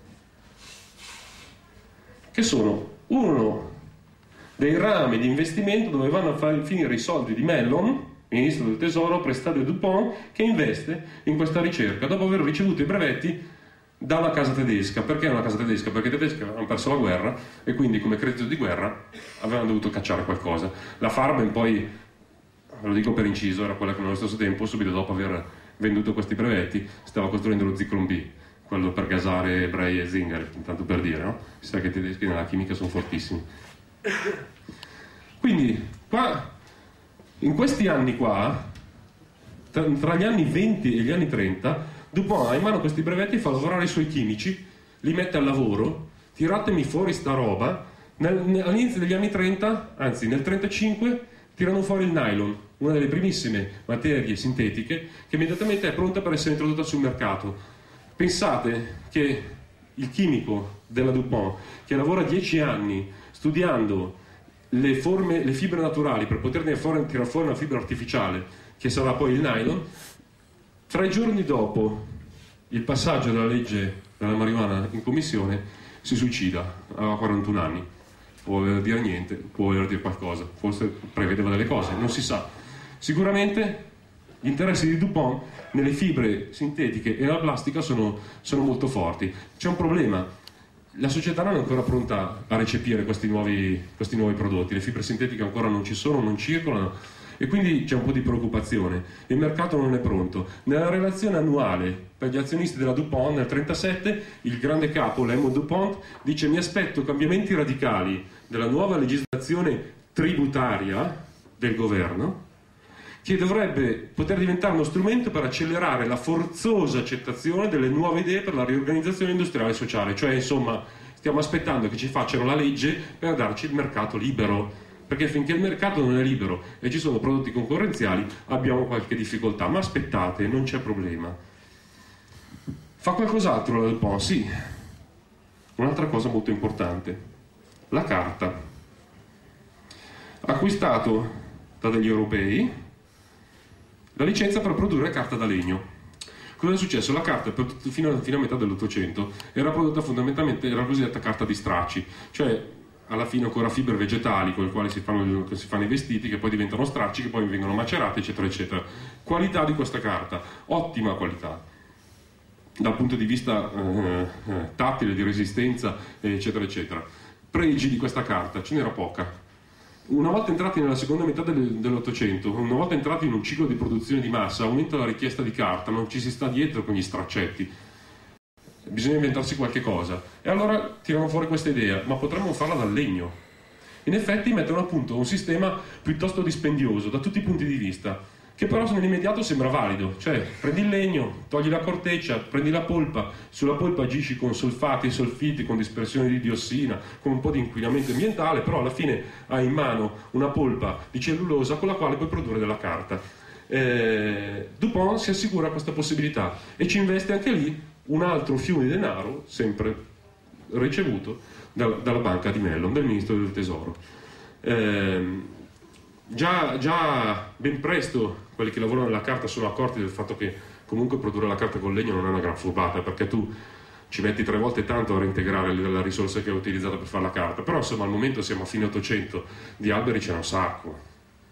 che sono uno dei rami di investimento dove vanno a far finire i soldi di Mellon ministro del Tesoro, Prestate Dupont, che investe in questa ricerca dopo aver ricevuto i brevetti da una casa tedesca. Perché una casa tedesca? Perché i tedeschi avevano perso la guerra e quindi come credito di guerra avevano dovuto cacciare qualcosa. La Farben poi, ve lo dico per inciso, era quella che nello stesso tempo, subito dopo aver venduto questi brevetti, stava costruendo lo Zyklon B, quello per gasare ebrei e zingari, tanto per dire, no? Si sa che i tedeschi nella chimica sono fortissimi. Quindi qua, in questi anni qua, tra, tra gli anni venti e gli anni trenta, Dupont ha in mano questi brevetti e fa lavorare i suoi chimici, li mette al lavoro, tiratemi fuori sta roba. Nel, nel, all'inizio degli anni trenta, anzi nel trentacinque, tirano fuori il nylon, una delle primissime materie sintetiche che immediatamente è pronta per essere introdotta sul mercato. Pensate che il chimico della Dupont, che lavora dieci anni studiando le, forme, le fibre naturali per poterne fuori, tirare fuori una fibra artificiale, che sarà poi il nylon, tre giorni dopo il passaggio della legge della marijuana in commissione si suicida, aveva quarantuno anni. Può voler dire niente, può voler dire qualcosa, forse prevedeva delle cose, non si sa. Sicuramente gli interessi di Dupont nelle fibre sintetiche e nella plastica sono, sono molto forti. C'è un problema: la società non è ancora pronta a recepire questi nuovi, questi nuovi prodotti, le fibre sintetiche ancora non ci sono, non circolano, e quindi c'è un po' di preoccupazione. Il mercato non è pronto. Nella relazione annuale per gli azionisti della Dupont nel trentasette, il grande capo Raymond Dupont dice: mi aspetto cambiamenti radicali della nuova legislazione tributaria del governo, che dovrebbe poter diventare uno strumento per accelerare la forzosa accettazione delle nuove idee per la riorganizzazione industriale e sociale. Cioè, insomma, stiamo aspettando che ci facciano la legge per darci il mercato libero, perché finché il mercato non è libero e ci sono prodotti concorrenziali abbiamo qualche difficoltà. Ma aspettate, non c'è problema. Fa qualcos'altro la Dupont? Sì, un'altra cosa molto importante: la carta. Acquistato da degli europei la licenza per produrre carta da legno. Cosa è successo? La carta per, fino, a, fino a metà dell'Ottocento era prodotta fondamentalmente, era la cosiddetta carta di stracci, cioè alla fine ancora fibre vegetali con le quali si fanno, si fanno i vestiti, che poi diventano stracci, che poi vengono macerati, eccetera eccetera. Qualità di questa carta, ottima qualità dal punto di vista eh, eh, tattile, di resistenza, eccetera eccetera. Pregi di questa carta ce n'era poca. Una volta entrati nella seconda metà del, dell'Ottocento, una volta entrati in un ciclo di produzione di massa, aumenta la richiesta di carta, non ci si sta dietro con gli straccetti, bisogna inventarsi qualche cosa. E allora tirano fuori questa idea: ma potremmo farla dal legno. In effetti mettono a punto un sistema piuttosto dispendioso da tutti i punti di vista, che però nell'immediato sembra valido. Cioè, prendi il legno, togli la corteccia, prendi la polpa, sulla polpa agisci con solfati e solfiti, con dispersione di diossina, con un po' di inquinamento ambientale, però alla fine hai in mano una polpa di cellulosa con la quale puoi produrre della carta. Eh, Dupont si assicura questa possibilità e ci investe anche lì un altro fiume di denaro, sempre ricevuto dalla, dalla banca di Mellon, del ministro del Tesoro. Eh, Già, già ben presto quelli che lavorano nella carta sono accorti del fatto che comunque produrre la carta con legno non è una gran furbata, perché tu ci metti tre volte tanto a reintegrare la risorsa che hai utilizzato per fare la carta. Però insomma al momento siamo a fine Ottocento, di alberi c'è un sacco,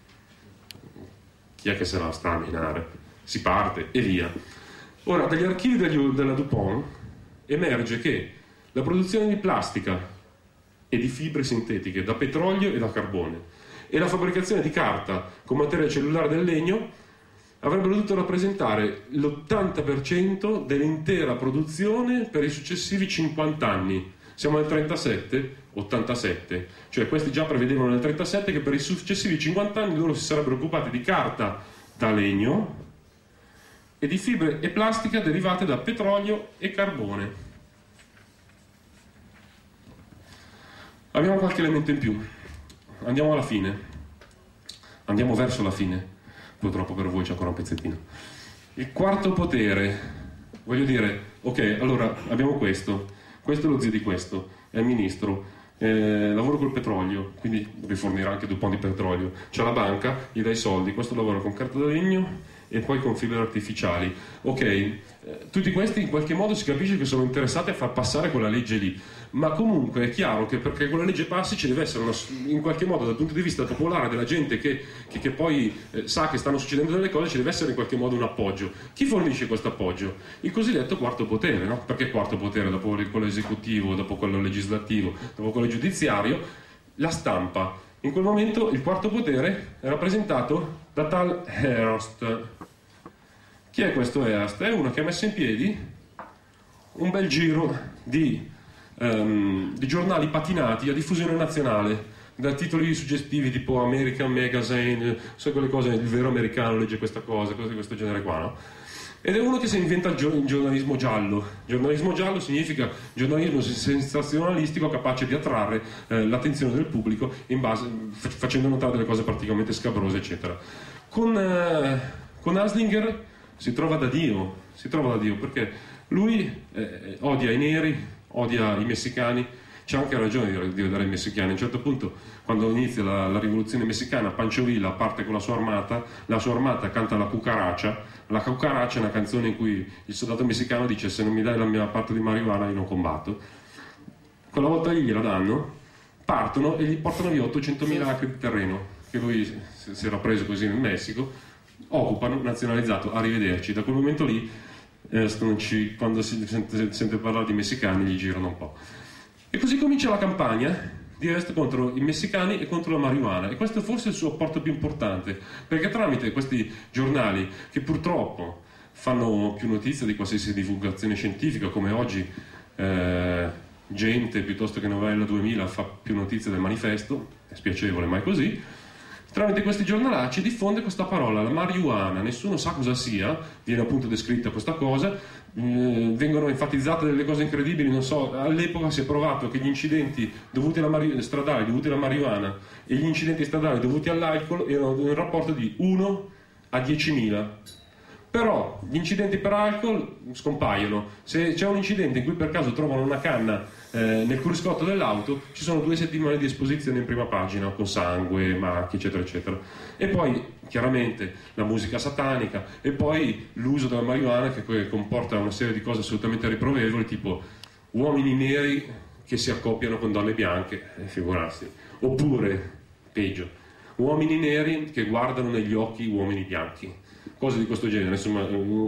chi è che se la sta a minare? Si parte e via. Ora, dagli archivi degli, della Dupont emerge che la produzione di plastica e di fibre sintetiche da petrolio e da carbone e la fabbricazione di carta con materia cellulare del legno avrebbero dovuto rappresentare l'ottanta per cento dell'intera produzione per i successivi cinquanta anni. Siamo nel trentasette, ottantasette, cioè questi già prevedevano nel trentasette che per i successivi cinquanta anni loro si sarebbero occupati di carta da legno e di fibre e plastica derivate da petrolio e carbone. Abbiamo qualche elemento in più. Andiamo alla fine, andiamo verso la fine, purtroppo per voi c'è ancora un pezzettino. Il quarto potere, voglio dire, ok, allora abbiamo questo, questo è lo zio di questo, è il ministro, eh, lavoro col petrolio, quindi rifornirà anche Dupont di petrolio, c'è la banca, gli dai soldi, questo lavora con carta da legno e poi con fibre artificiali. Ok, eh, tutti questi in qualche modo si capisce che sono interessati a far passare quella legge lì, ma comunque è chiaro che perché quella legge passi ci deve essere una, in qualche modo dal punto di vista popolare della gente che, che, che poi eh, sa che stanno succedendo delle cose, ci deve essere in qualche modo un appoggio. Chi fornisce questo appoggio? Il cosiddetto quarto potere, no? Perché quarto potere? Dopo quello esecutivo, dopo quello legislativo, dopo quello giudiziario, la stampa. In quel momento il quarto potere è rappresentato da tal Hearst. Chi è questo Hearst? È uno che ha messo in piedi un bel giro di, um, di giornali patinati a diffusione nazionale, da titoli suggestivi tipo American Magazine, sai quelle cose, il vero americano legge questa cosa, cose di questo genere qua, no? Ed è uno che si inventa il, gio- il giornalismo giallo. Giornalismo giallo significa giornalismo sensazionalistico capace di attrarre eh, l'attenzione del pubblico in base, f- facendo notare delle cose praticamente scabrose, eccetera. Con, eh, con Haslinger si trova da Dio, si trova da Dio perché lui eh, odia i neri, odia i messicani. C'è anche ragione di, di odiare i messicani. A un certo punto, quando inizia la, la rivoluzione messicana, Pancho Villa parte con la sua armata, la sua armata canta la cucaracha. La cucaracha è una canzone in cui il soldato messicano dice: se non mi dai la mia parte di marijuana io non combatto. Quella volta gli gliela danno, partono e gli portano via ottocentomila acri di terreno che lui si, si era preso così nel Messico, occupano, nazionalizzato, arrivederci. Da quel momento lì eh, ci, quando si sente, sente parlare di messicani gli girano un po'. E così comincia la campagna di Hearst contro i messicani e contro la marijuana, e questo è forse il suo apporto più importante, perché tramite questi giornali che purtroppo fanno più notizia di qualsiasi divulgazione scientifica, come oggi eh, Gente piuttosto che Novella duemila fa più notizia del Manifesto, è spiacevole ma è così. Tramite questi giornalacci diffonde questa parola, la marijuana, nessuno sa cosa sia, viene appunto descritta questa cosa, eh, vengono enfatizzate delle cose incredibili, non so, all'epoca si è provato che gli incidenti dovuti alla mari- stradali dovuti alla marijuana e gli incidenti stradali dovuti all'alcol erano in un rapporto di uno a diecimila. Però gli incidenti per alcol scompaiono. Se c'è un incidente in cui per caso trovano una canna eh, nel cruscotto dell'auto, ci sono due settimane di esposizione in prima pagina con sangue, macchie, eccetera eccetera. E poi chiaramente la musica satanica, e poi l'uso della marijuana che comporta una serie di cose assolutamente riprovevoli, tipo uomini neri che si accoppiano con donne bianche, eh, figurarsi, oppure peggio, uomini neri che guardano negli occhi uomini bianchi, cose di questo genere, insomma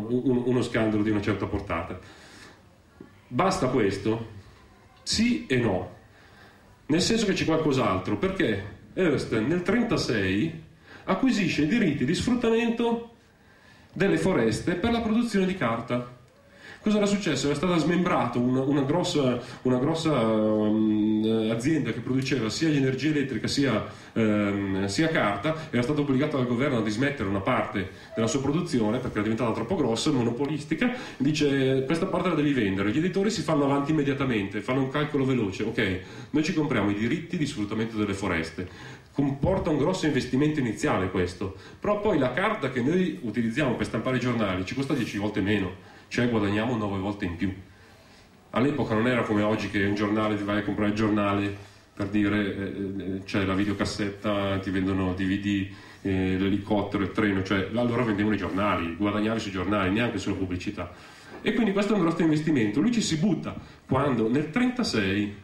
uno scandalo di una certa portata. Basta questo? Sì e no, nel senso che c'è qualcos'altro, perché Hearst nel trentasei acquisisce i diritti di sfruttamento delle foreste per la produzione di carta. Cosa era successo? Era stata smembrata una, una grossa, una grossa um, azienda che produceva sia energia elettrica sia, um, sia carta, era stata obbligata dal governo a dismettere una parte della sua produzione perché era diventata troppo grossa, monopolistica. Dice: questa parte la devi vendere. Gli editori si fanno avanti immediatamente, fanno un calcolo veloce. Ok, noi ci compriamo i diritti di sfruttamento delle foreste. Comporta un grosso investimento iniziale questo, però poi la carta che noi utilizziamo per stampare i giornali ci costa dieci volte meno, cioè guadagniamo nove volte in più. All'epoca non era come oggi che un giornale, ti vai a comprare il giornale, per dire eh, c'è la videocassetta, ti vendono D V D, eh, l'elicottero, il treno, cioè allora vendevano i giornali, guadagnavi sui giornali, neanche sulla pubblicità. E quindi questo è un grosso investimento. Lui ci si butta quando? Nel trentasei.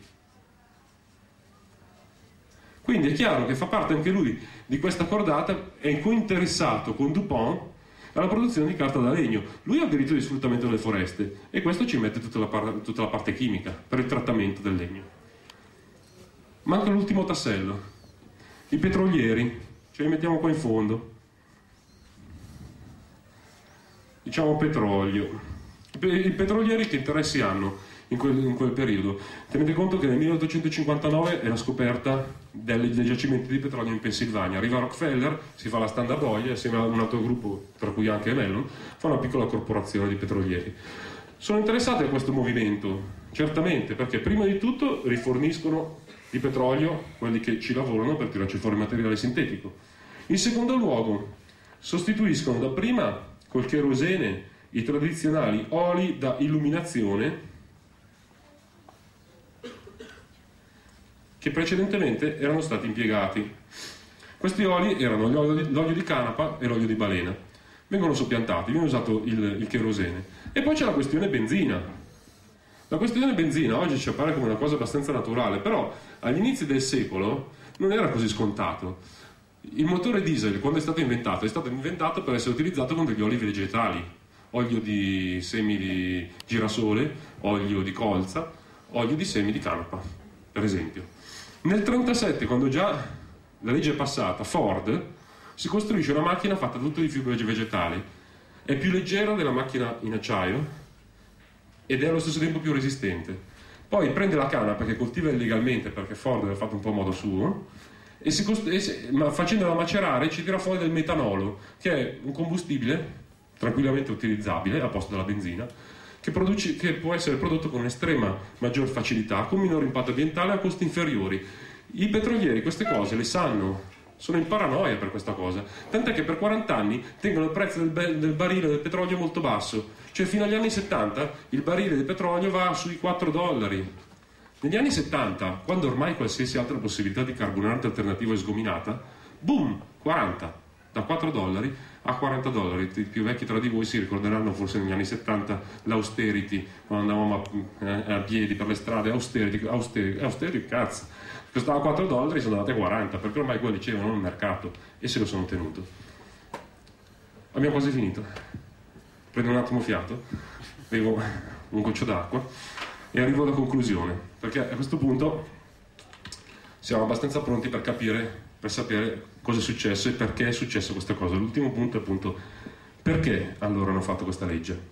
Quindi è chiaro che fa parte anche lui di questa cordata, è cointeressato con DuPont alla produzione di carta da legno. Lui ha il diritto di sfruttamento delle foreste e questo ci mette tutta la, par- tutta la parte chimica per il trattamento del legno. Manca l'ultimo tassello, i petrolieri, ce li mettiamo qua in fondo. Diciamo petrolio. I petrolieri che interessi hanno in quel, in quel periodo? Tenete conto che nel milleottocentocinquantanove è la scoperta dei, dei giacimenti di petrolio in Pennsylvania. Arriva Rockefeller, si fa la Standard Oil assieme a un altro gruppo, tra cui anche Mellon, fa una piccola corporazione di petrolieri. Sono interessati a questo movimento? Certamente, perché prima di tutto riforniscono di petrolio quelli che ci lavorano per tirarci fuori materiale sintetico. In secondo luogo, sostituiscono dapprima col cherosene i tradizionali oli da illuminazione che precedentemente erano stati impiegati. Questi oli erano l'olio di, l'olio di canapa e l'olio di balena. vengono soppiantati, viene usato il, il cherosene. E poi c'è la questione benzina. La questione benzina oggi ci appare come una cosa abbastanza naturale, però agli inizi del secolo non era così scontato. Il motore diesel, quando è stato inventato, è stato inventato per essere utilizzato con degli oli vegetali, olio di semi di girasole, olio di colza, olio di semi di canapa, per esempio. Nel trentasette, quando già la legge è passata, Ford si costruisce una macchina fatta tutta di fibre vegetali, è più leggera della macchina in acciaio ed è allo stesso tempo più resistente. Poi prende la canapa che coltiva illegalmente, perché Ford l'ha fatto un po' a modo suo, e, si cost- e si- ma facendola macerare ci tira fuori del metanolo, che è un combustibile tranquillamente utilizzabile al posto della benzina, che, produce, che può essere prodotto con estrema maggior facilità, con minore impatto ambientale a costi inferiori. I petrolieri queste cose le sanno, sono in paranoia per questa cosa, tant'è che per quaranta anni tengono il prezzo del, be- del barile del petrolio molto basso, cioè fino agli anni settanta il barile del petrolio va sui quattro dollari. Negli anni settanta, quando ormai qualsiasi altra possibilità di carburante alternativo è sgominata, boom, quaranta, da quattro dollari a quaranta dollari. I più vecchi tra di voi si ricorderanno forse negli anni settanta l'austerity, quando andavamo a, eh, a piedi per le strade, austerity, austerity, austerity cazzo, costava quattro dollari, sono andate a quaranta, perché ormai quelli dicevano il mercato e se lo sono tenuto. Abbiamo quasi finito. Prendo un attimo fiato, bevo un goccio d'acqua e arrivo alla conclusione, perché a questo punto siamo abbastanza pronti per capire, per sapere cosa è successo e perché è successo questa cosa. L'ultimo punto è appunto perché allora hanno fatto questa legge.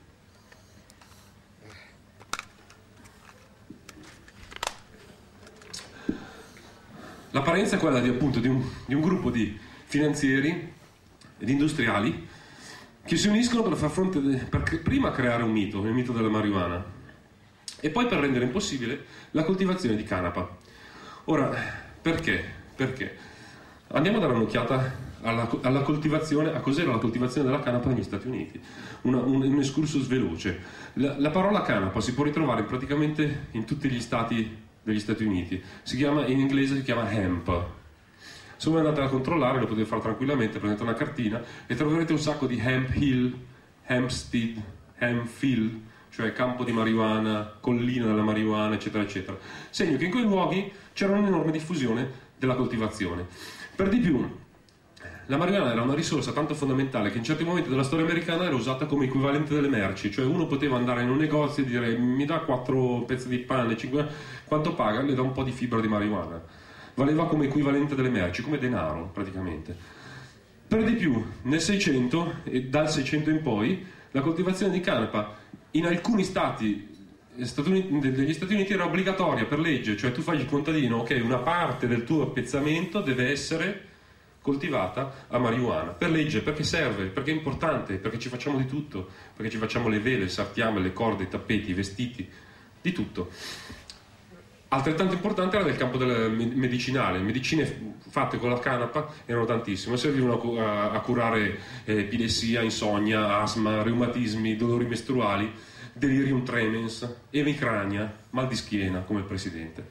L'apparenza è quella di, appunto, di, un, di un gruppo di finanzieri ed industriali che si uniscono per far fronte, de, per prima creare un mito, il mito della marijuana, e poi per rendere impossibile la coltivazione di canapa. Ora, perché? Perché? Andiamo a dare un'occhiata alla, alla coltivazione, a cos'era la coltivazione della canapa negli Stati Uniti. Una, un, un excursus veloce. La, la parola canapa si può ritrovare praticamente in tutti gli stati degli Stati Uniti. Si chiama, in inglese si chiama hemp. Se voi andate a controllare, lo potete fare tranquillamente, prendete una cartina e troverete un sacco di Hemp Hill, Hempstead, Hempfield, cioè campo di marijuana, collina della marijuana, eccetera, eccetera. Segno che in quei luoghi c'era un'enorme diffusione della coltivazione. Per di più, la marijuana era una risorsa tanto fondamentale che in certi momenti della storia americana era usata come equivalente delle merci, cioè uno poteva andare in un negozio e dire mi dà quattro pezzi di pane, cinque, quanto paga? Le dà un po' di fibra di marijuana. Valeva come equivalente delle merci, come denaro praticamente. Per di più, nel Seicento e dal Seicento in poi, la coltivazione di canapa in alcuni stati degli Stati Uniti era obbligatoria per legge, cioè tu fai il contadino, ok, una parte del tuo appezzamento deve essere coltivata a marijuana, per legge, perché serve, perché è importante, perché ci facciamo di tutto, perché ci facciamo le vele, le sartiame, le corde, i tappeti, i vestiti, di tutto. Altrettanto importante era nel campo del medicinale, le medicine fatte con la canapa erano tantissime, servivano a, a curare eh, epilessia, insonnia, asma, reumatismi, dolori mestruali, delirium tremens, emicrania, mal di schiena come il presidente.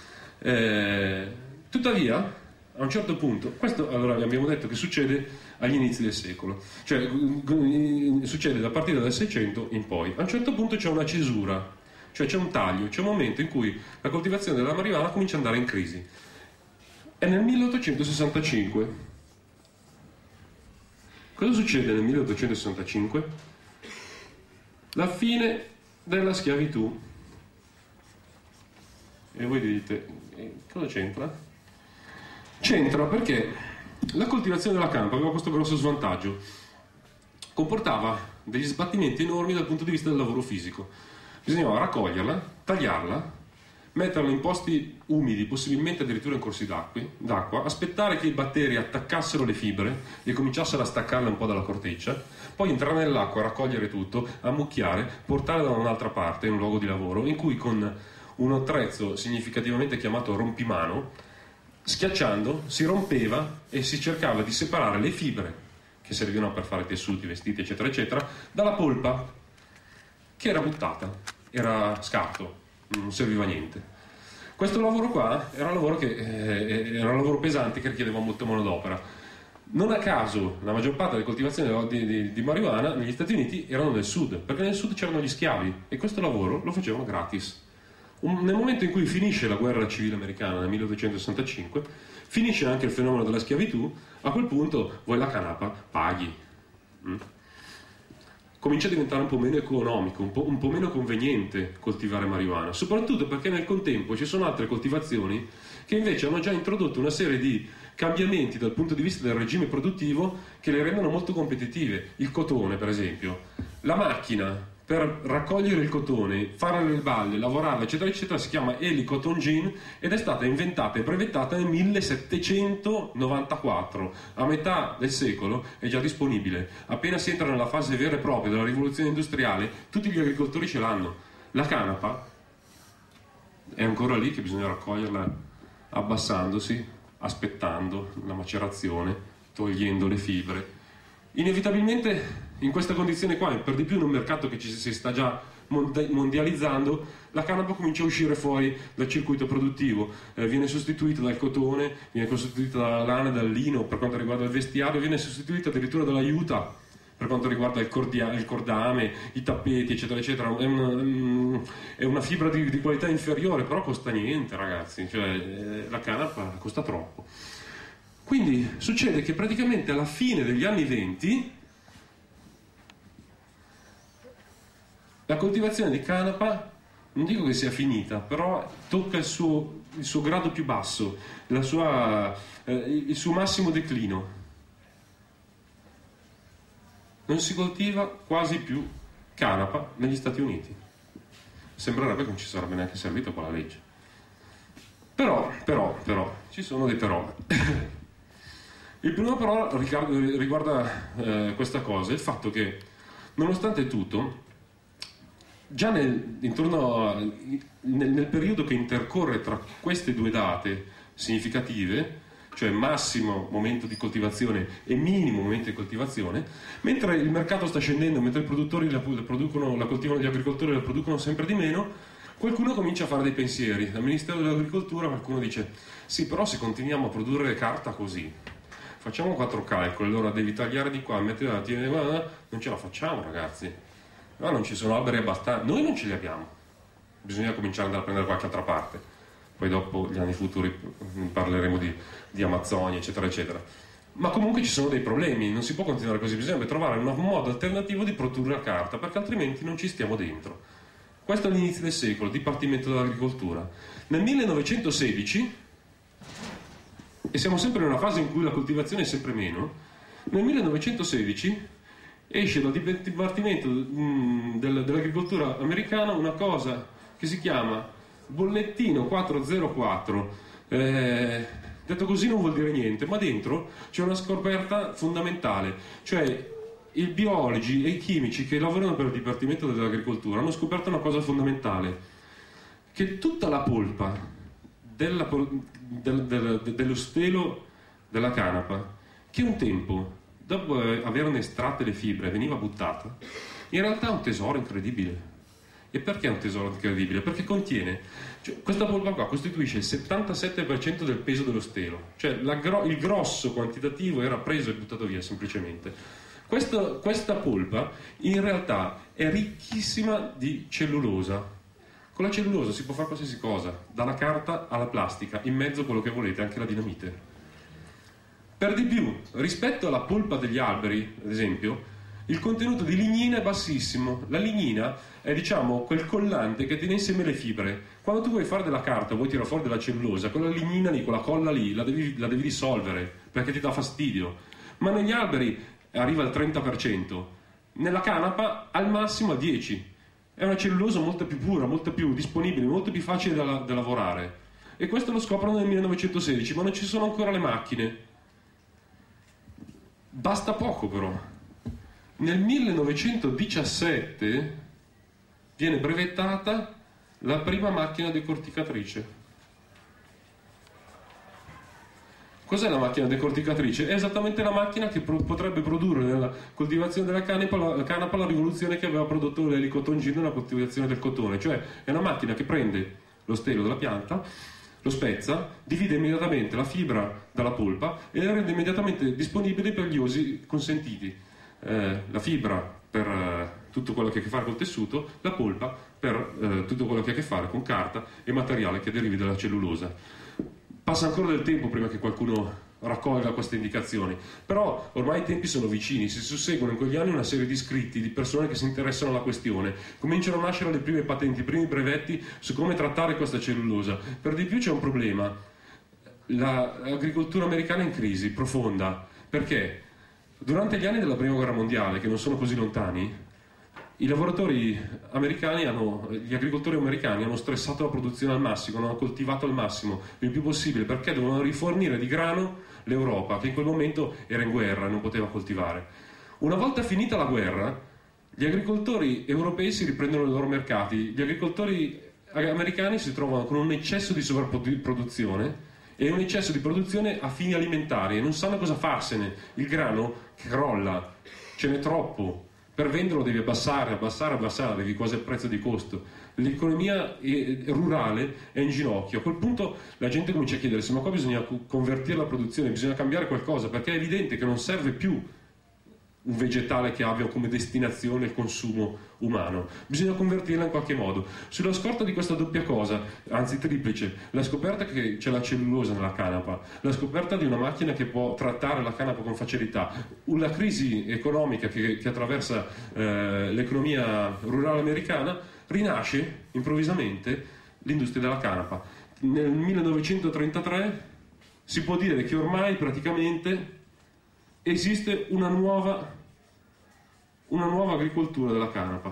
Eh, tuttavia, a un certo punto, questo allora abbiamo detto che succede agli inizi del secolo, cioè succede da partire dal Seicento in poi. A un certo punto c'è una cesura, cioè c'è un taglio, c'è un momento in cui la coltivazione della marijuana comincia ad andare in crisi. È nel milleottocentosessantacinque. Cosa succede nel milleottocentosessantacinque? La fine della schiavitù. E voi dite, eh, cosa c'entra? C'entra perché la coltivazione della canapa aveva questo grosso svantaggio. Comportava degli sbattimenti enormi dal punto di vista del lavoro fisico. Bisognava raccoglierla, tagliarla, metterla in posti umidi, possibilmente addirittura in corsi d'acqua, aspettare che i batteri attaccassero le fibre e cominciassero a staccarle un po' dalla corteccia, poi entrare nell'acqua, raccogliere tutto, ammucchiare, portare da un'altra parte, in un luogo di lavoro, in cui con un attrezzo significativamente chiamato rompimano, schiacciando, si rompeva e si cercava di separare le fibre, che servivano per fare tessuti, vestiti, eccetera, eccetera, dalla polpa, che era buttata. Era scarto, non serviva a niente. Questo lavoro qua era un lavoro, che, eh, era un lavoro pesante che richiedeva molto manodopera. Non a caso la maggior parte delle coltivazioni di, di, di marijuana negli Stati Uniti erano nel sud, perché nel sud c'erano gli schiavi e questo lavoro lo facevano gratis. Un, nel momento in cui finisce la guerra civile americana nel milleottocentosessantacinque, finisce anche il fenomeno della schiavitù, a quel punto vuoi la canapa, paghi. Mm? Comincia a diventare un po' meno economico, un po', un po' meno conveniente coltivare marijuana, soprattutto perché nel contempo ci sono altre coltivazioni che invece hanno già introdotto una serie di cambiamenti dal punto di vista del regime produttivo che le rendono molto competitive. Il cotone, per esempio. La macchina per raccogliere il cotone, fare le balle, lavorarlo, eccetera, eccetera, si chiama Eli Cotton Gin ed è stata inventata e brevettata nel millesettecentonovantaquattro. A metà del secolo è già disponibile. Appena si entra nella fase vera e propria della rivoluzione industriale, tutti gli agricoltori ce l'hanno. La canapa è ancora lì che bisogna raccoglierla abbassandosi, aspettando la macerazione, togliendo le fibre. Inevitabilmente in questa condizione qua, per di più in un mercato che ci si sta già mondializzando, la canapa comincia a uscire fuori dal circuito produttivo, eh, viene sostituita dal cotone, viene sostituita dalla lana, dal lino per quanto riguarda il vestiario, viene sostituita addirittura dalla juta per quanto riguarda il, cordia, il cordame, i tappeti, eccetera, eccetera. È una, è una fibra di, di qualità inferiore, però costa niente, ragazzi, cioè la canapa costa troppo. Quindi succede che praticamente alla fine degli anni venti la coltivazione di canapa, non dico che sia finita, però tocca il suo, il suo grado più basso, la sua, eh, il suo massimo declino. Non si coltiva quasi più canapa negli Stati Uniti. Sembrerebbe che non ci sarebbe neanche servito quella legge. Però, però, però, ci sono dei però. Il primo però riguarda eh, questa cosa, il fatto che, nonostante tutto, già nel, intorno a, nel, nel periodo che intercorre tra queste due date significative, cioè massimo momento di coltivazione e minimo momento di coltivazione, mentre il mercato sta scendendo, mentre i produttori la, la, producono, la coltivano, gli agricoltori la producono sempre di meno, qualcuno comincia a fare dei pensieri. Dal Ministero dell'Agricoltura qualcuno dice: sì, però se continuiamo a produrre carta così, facciamo quattro calcoli, allora devi tagliare di qua, mettere da tiene, non ce la facciamo, ragazzi. No, non ci sono alberi abbastanza, noi non ce li abbiamo, bisogna cominciare ad andare a prendere qualche altra parte. Poi dopo gli anni futuri parleremo di, di Amazzonia, eccetera, eccetera. Ma comunque ci sono dei problemi, non si può continuare così, bisogna trovare un modo alternativo di produrre la carta, perché altrimenti non ci stiamo dentro. Questo è all'inizio del secolo, Dipartimento dell'Agricoltura. Nel millenovecentosedici, e siamo sempre in una fase in cui la coltivazione è sempre meno, nel millenovecentosedici esce dal Dipartimento mh, del, dell'Agricoltura americana una cosa che si chiama bollettino quattrocentoquattro, eh, detto così non vuol dire niente, ma dentro c'è una scoperta fondamentale, cioè i biologi e i chimici che lavorano per il Dipartimento dell'Agricoltura hanno scoperto una cosa fondamentale, che tutta la polpa della, del, del, dello stelo della canapa, che un tempo, dopo averne estratte le fibre, veniva buttata, in realtà è un tesoro incredibile. E perché è un tesoro incredibile? Perché contiene, cioè, questa polpa qua costituisce il settantasette per cento del peso dello stelo, cioè la, il grosso quantitativo era preso e buttato via semplicemente. Questo, questa polpa in realtà è ricchissima di cellulosa. Con la cellulosa si può fare qualsiasi cosa, dalla carta alla plastica, in mezzo quello che volete, anche la dinamite. Per di più, rispetto alla polpa degli alberi, ad esempio, il contenuto di lignina è bassissimo. La lignina è, diciamo, quel collante che tiene insieme le fibre. Quando tu vuoi fare della carta, vuoi tirare fuori della cellulosa, quella lignina lì, quella colla lì, la devi, la devi dissolvere, perché ti dà fastidio. Ma negli alberi arriva al trenta per cento, nella canapa al massimo al dieci per cento. È una cellulosa molto più pura, molto più disponibile, molto più facile da, da lavorare. E questo lo scoprono nel millenovecentosedici, ma non ci sono ancora le macchine. Basta poco però. Nel millenovecentodiciassette viene brevettata la prima macchina decorticatrice. Cos'è la macchina decorticatrice? È esattamente la macchina che pro- potrebbe produrre nella coltivazione della canapa la, canapa la rivoluzione che aveva prodotto l'elicotongino nella coltivazione del cotone. Cioè è una macchina che prende lo stelo della pianta, lo spezza, divide immediatamente la fibra dalla polpa e la rende immediatamente disponibile per gli usi consentiti. Eh, la fibra per eh, tutto quello che ha a che fare col tessuto, la polpa per eh, tutto quello che ha a che fare con carta e materiale che derivi dalla cellulosa. Passa ancora del tempo prima che qualcuno raccolga queste indicazioni, però ormai i tempi sono vicini, si susseguono in quegli anni una serie di scritti di persone che si interessano alla questione, cominciano a nascere le prime patenti, i primi brevetti su come trattare questa cellulosa. Per di più c'è un problema: l'agricoltura americana è in crisi profonda, perché durante gli anni della prima guerra mondiale, che non sono così lontani, i lavoratori americani hanno, gli agricoltori americani hanno stressato la produzione al massimo, hanno coltivato al massimo il più possibile, perché dovevano rifornire di grano l'Europa, che in quel momento era in guerra e non poteva coltivare. Una volta finita la guerra, gli agricoltori europei si riprendono i loro mercati, gli agricoltori americani si trovano con un eccesso di sovrapproduzione e un eccesso di produzione a fini alimentari e non sanno cosa farsene. Il grano crolla, ce n'è troppo. Per venderlo devi abbassare, abbassare, abbassare, arrivi quasi al prezzo di costo. L'economia rurale è in ginocchio. A quel punto la gente comincia a chiedersi: ma qua bisogna convertire la produzione, bisogna cambiare qualcosa, perché è evidente che non serve più un vegetale che abbia come destinazione il consumo umano, bisogna convertirla in qualche modo. Sulla scorta di questa doppia cosa, anzi triplice, la scoperta che c'è la cellulosa nella canapa, la scoperta di una macchina che può trattare la canapa con facilità, la crisi economica che, che attraversa eh, l'economia rurale americana, rinasce improvvisamente l'industria della canapa. Nel millenovecentotrentatré si può dire che ormai praticamente esiste una nuova, una nuova agricoltura della canapa.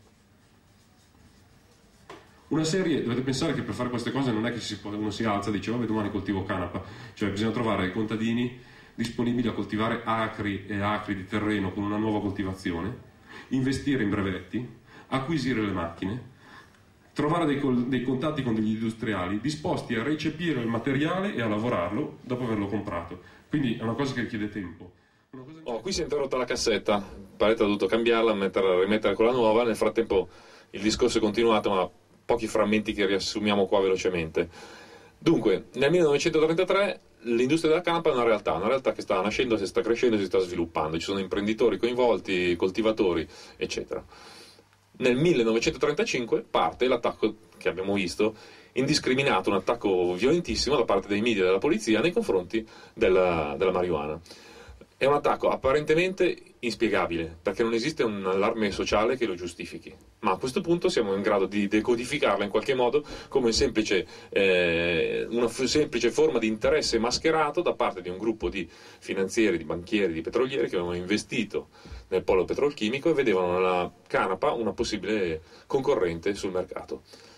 Una serie, dovete pensare che per fare queste cose non è che si può, uno si alza e dice vabbè domani coltivo canapa, cioè bisogna trovare contadini disponibili a coltivare acri e acri di terreno con una nuova coltivazione, investire in brevetti, acquisire le macchine, trovare dei, col, dei contatti con degli industriali disposti a recepire il materiale e a lavorarlo dopo averlo comprato. Quindi è una cosa che richiede tempo. Oh, qui si è interrotta la cassetta, Parete ha dovuto cambiarla, metterla, rimettere quella nuova. Nel frattempo il discorso è continuato, ma pochi frammenti che riassumiamo qua velocemente. Dunque, nel millenovecentotrentatré l'industria della canapa è una realtà, una realtà che sta nascendo, si sta crescendo, si sta sviluppando, ci sono imprenditori coinvolti, coltivatori, eccetera. Nel millenovecentotrentacinque parte l'attacco che abbiamo visto, indiscriminato, un attacco violentissimo da parte dei media e della polizia nei confronti della, della marijuana. È un attacco apparentemente inspiegabile, perché non esiste un allarme sociale che lo giustifichi, ma a questo punto siamo in grado di decodificarla in qualche modo come semplice, eh, una f- semplice forma di interesse mascherato da parte di un gruppo di finanzieri, di banchieri, di petrolieri che avevano investito nel polo petrolchimico e vedevano nella canapa una possibile concorrente sul mercato.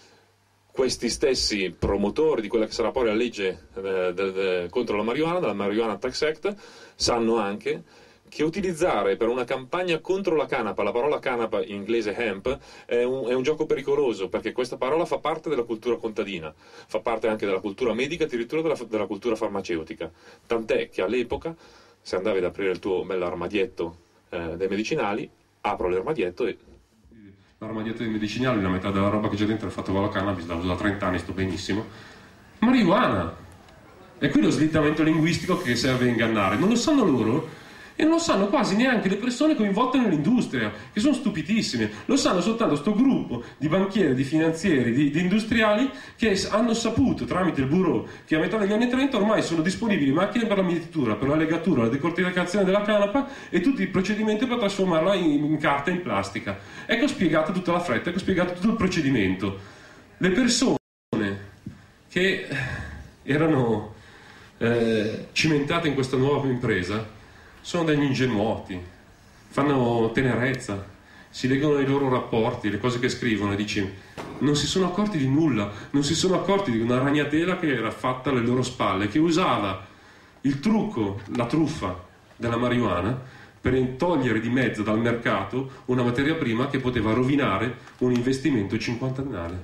Questi stessi promotori di quella che sarà poi la legge eh, de, de, contro la marijuana, della Marijuana Tax Act, sanno anche che utilizzare per una campagna contro la canapa la parola canapa, in inglese hemp, è un, è un gioco pericoloso, perché questa parola fa parte della cultura contadina, fa parte anche della cultura medica, addirittura della, della cultura farmaceutica, tant'è che all'epoca, se andavi ad aprire il tuo bell'armadietto eh, dei medicinali, apro l'armadietto e... L'armadietto dei medicinali, la metà della roba che c'è dentro è fatta con la cannabis, la uso da trenta anni, sto benissimo. Marijuana! E qui lo slittamento linguistico che serve a ingannare, non lo sanno loro e non lo sanno quasi neanche le persone coinvolte nell'industria, che sono stupidissime. Lo sanno soltanto sto gruppo di banchieri, di finanzieri, di, di industriali che hanno saputo tramite il bureau che a metà degli anni trenta ormai sono disponibili macchine per la mietitura, per la legatura, la decorticazione della canapa e tutti i procedimenti per trasformarla in, in carta e in plastica. Ecco spiegata tutta la fretta, ecco spiegato tutto il procedimento. Le persone che erano eh, cimentate in questa nuova impresa sono degli ingenuoti, fanno tenerezza, si leggono i loro rapporti, le cose che scrivono e dici non si sono accorti di nulla, non si sono accorti di una ragnatela che era fatta alle loro spalle, che usava il trucco, la truffa della marijuana per togliere di mezzo dal mercato una materia prima che poteva rovinare un investimento cinquantennale.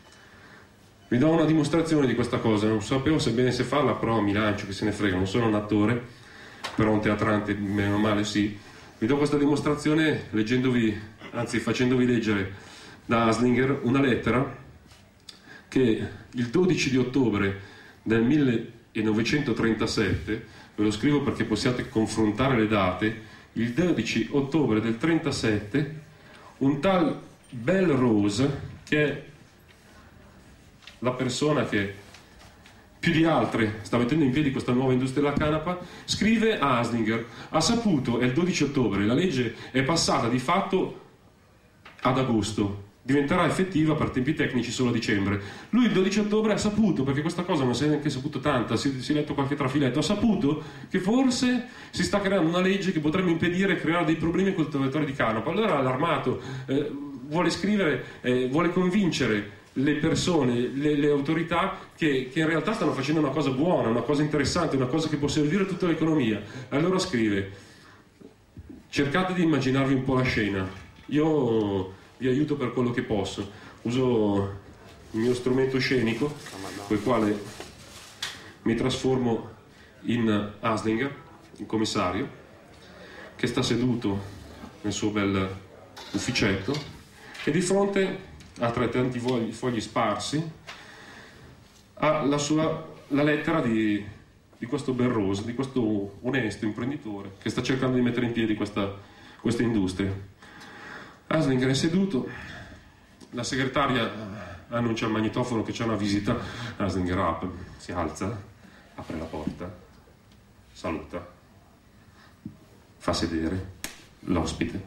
Vi do una dimostrazione di questa cosa, non sapevo se bene se farla, però mi lancio, che se ne frega, non sono un attore, però un teatrante meno male sì. Vi do questa dimostrazione leggendovi, anzi facendovi leggere da Haslinger una lettera che il dodici di ottobre del millenovecentotrentasette, ve lo scrivo perché possiate confrontare le date, il dodici ottobre del trentasette, un tal Belrose, che è la persona che più di altre sta mettendo in piedi questa nuova industria della canapa, scrive a Haslinger: ha saputo, è il dodici ottobre, la legge è passata di fatto ad agosto, diventerà effettiva per tempi tecnici solo a dicembre. Lui il dodici ottobre ha saputo, perché questa cosa non si è neanche saputo tanta, si, si è letto qualche trafiletto, ha saputo che forse si sta creando una legge che potrebbe impedire e creare dei problemi ai coltivatori di canapa. Allora allarmato, eh, vuole scrivere, eh, vuole convincere le persone, le, le autorità che, che in realtà stanno facendo una cosa buona, una cosa interessante, una cosa che può servire a tutta l'economia. Allora scrive: cercate di immaginarvi un po' la scena, io vi aiuto per quello che posso, uso il mio strumento scenico con il quale mi trasformo in Haslinger, il commissario, che sta seduto nel suo bel ufficetto e di fronte ha tra tanti fogli, fogli sparsi ha la, sua, la lettera di, di questo Belrose, di questo onesto imprenditore che sta cercando di mettere in piedi questa, questa industria. Haslinger è seduto, la segretaria annuncia al magnetofono che c'è una visita. Haslinger apre, si alza, apre la porta, saluta, fa sedere l'ospite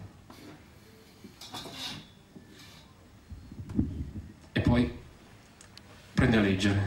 e poi prende a leggere.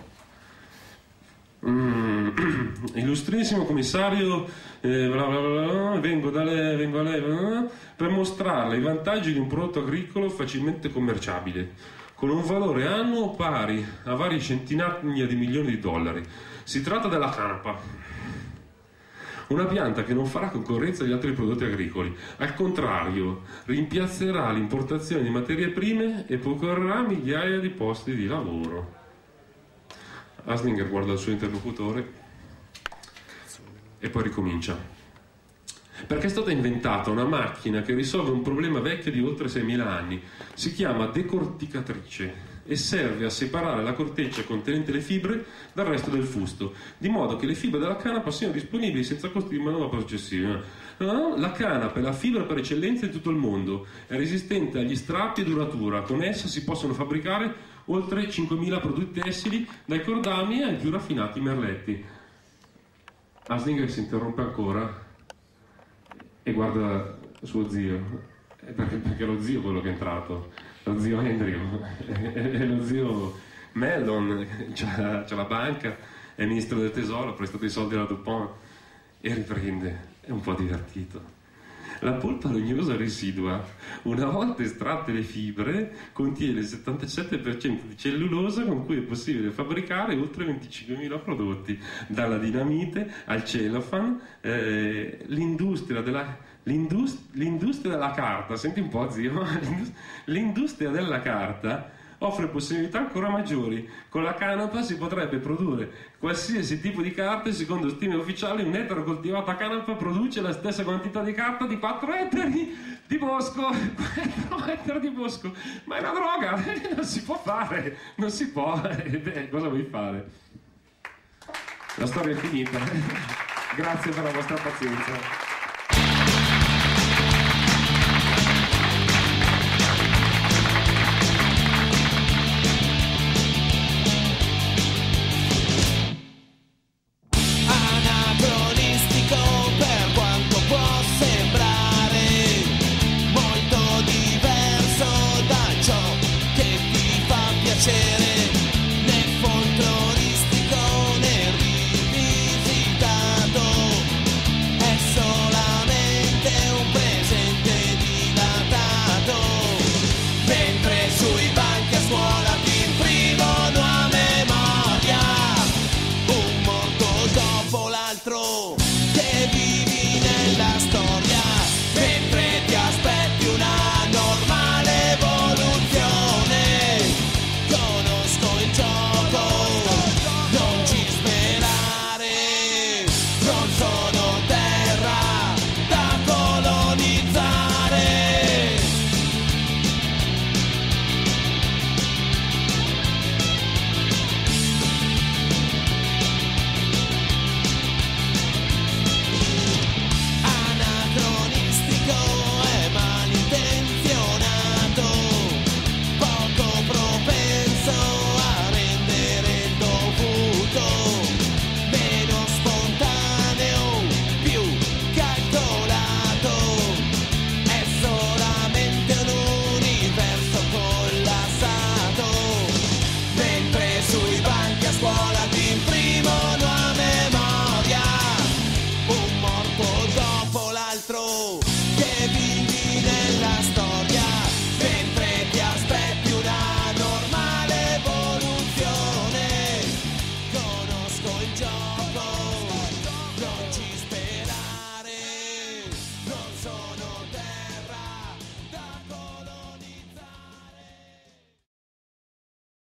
Mm, illustrissimo commissario, eh, bla bla bla, vengo da lei, vengo a lei bla, per mostrarle i vantaggi di un prodotto agricolo facilmente commerciabile, con un valore annuo pari a varie centinaia di milioni di dollari. Si tratta della canapa, una pianta che non farà concorrenza agli altri prodotti agricoli, al contrario, rimpiazzerà l'importazione di materie prime e procurerà migliaia di posti di lavoro. Haslinger guarda il suo interlocutore e poi ricomincia. Perché è stata inventata una macchina che risolve un problema vecchio di oltre seimila anni. Si chiama decorticatrice e serve a separare la corteccia contenente le fibre dal resto del fusto, di modo che le fibre della canapa siano disponibili senza costi di manodopera processiva. No? La canapa è la fibra per eccellenza in tutto il mondo, è resistente agli strappi e duratura. Con essa si possono fabbricare oltre cinquemila prodotti tessili, dai cordami ai più raffinati merletti. Haslinger si interrompe ancora e guarda suo zio, perché, perché lo zio è quello che è entrato, lo zio Andrew, e lo zio Mellon, c'ha, c'ha la banca, è ministro del tesoro, ha prestato i soldi alla DuPont e riprende, è un po' divertito. La polpa legnosa residua, una volta estratte le fibre, contiene il settantasette per cento di cellulosa con cui è possibile fabbricare oltre venticinquemila prodotti, dalla dinamite al cellophane. Eh, l'industria della l'indust- l'industria della carta, senti un po' zio, l'industria della carta offre possibilità ancora maggiori. Con la canapa si potrebbe produrre qualsiasi tipo di carta e secondo stime ufficiali un ettaro coltivata canapa produce la stessa quantità di carta di quattro ettari di bosco. quattro ettari di bosco, ma è una droga, non si può fare, non si può. Eh, cosa vuoi fare? La storia è finita. Grazie per la vostra pazienza.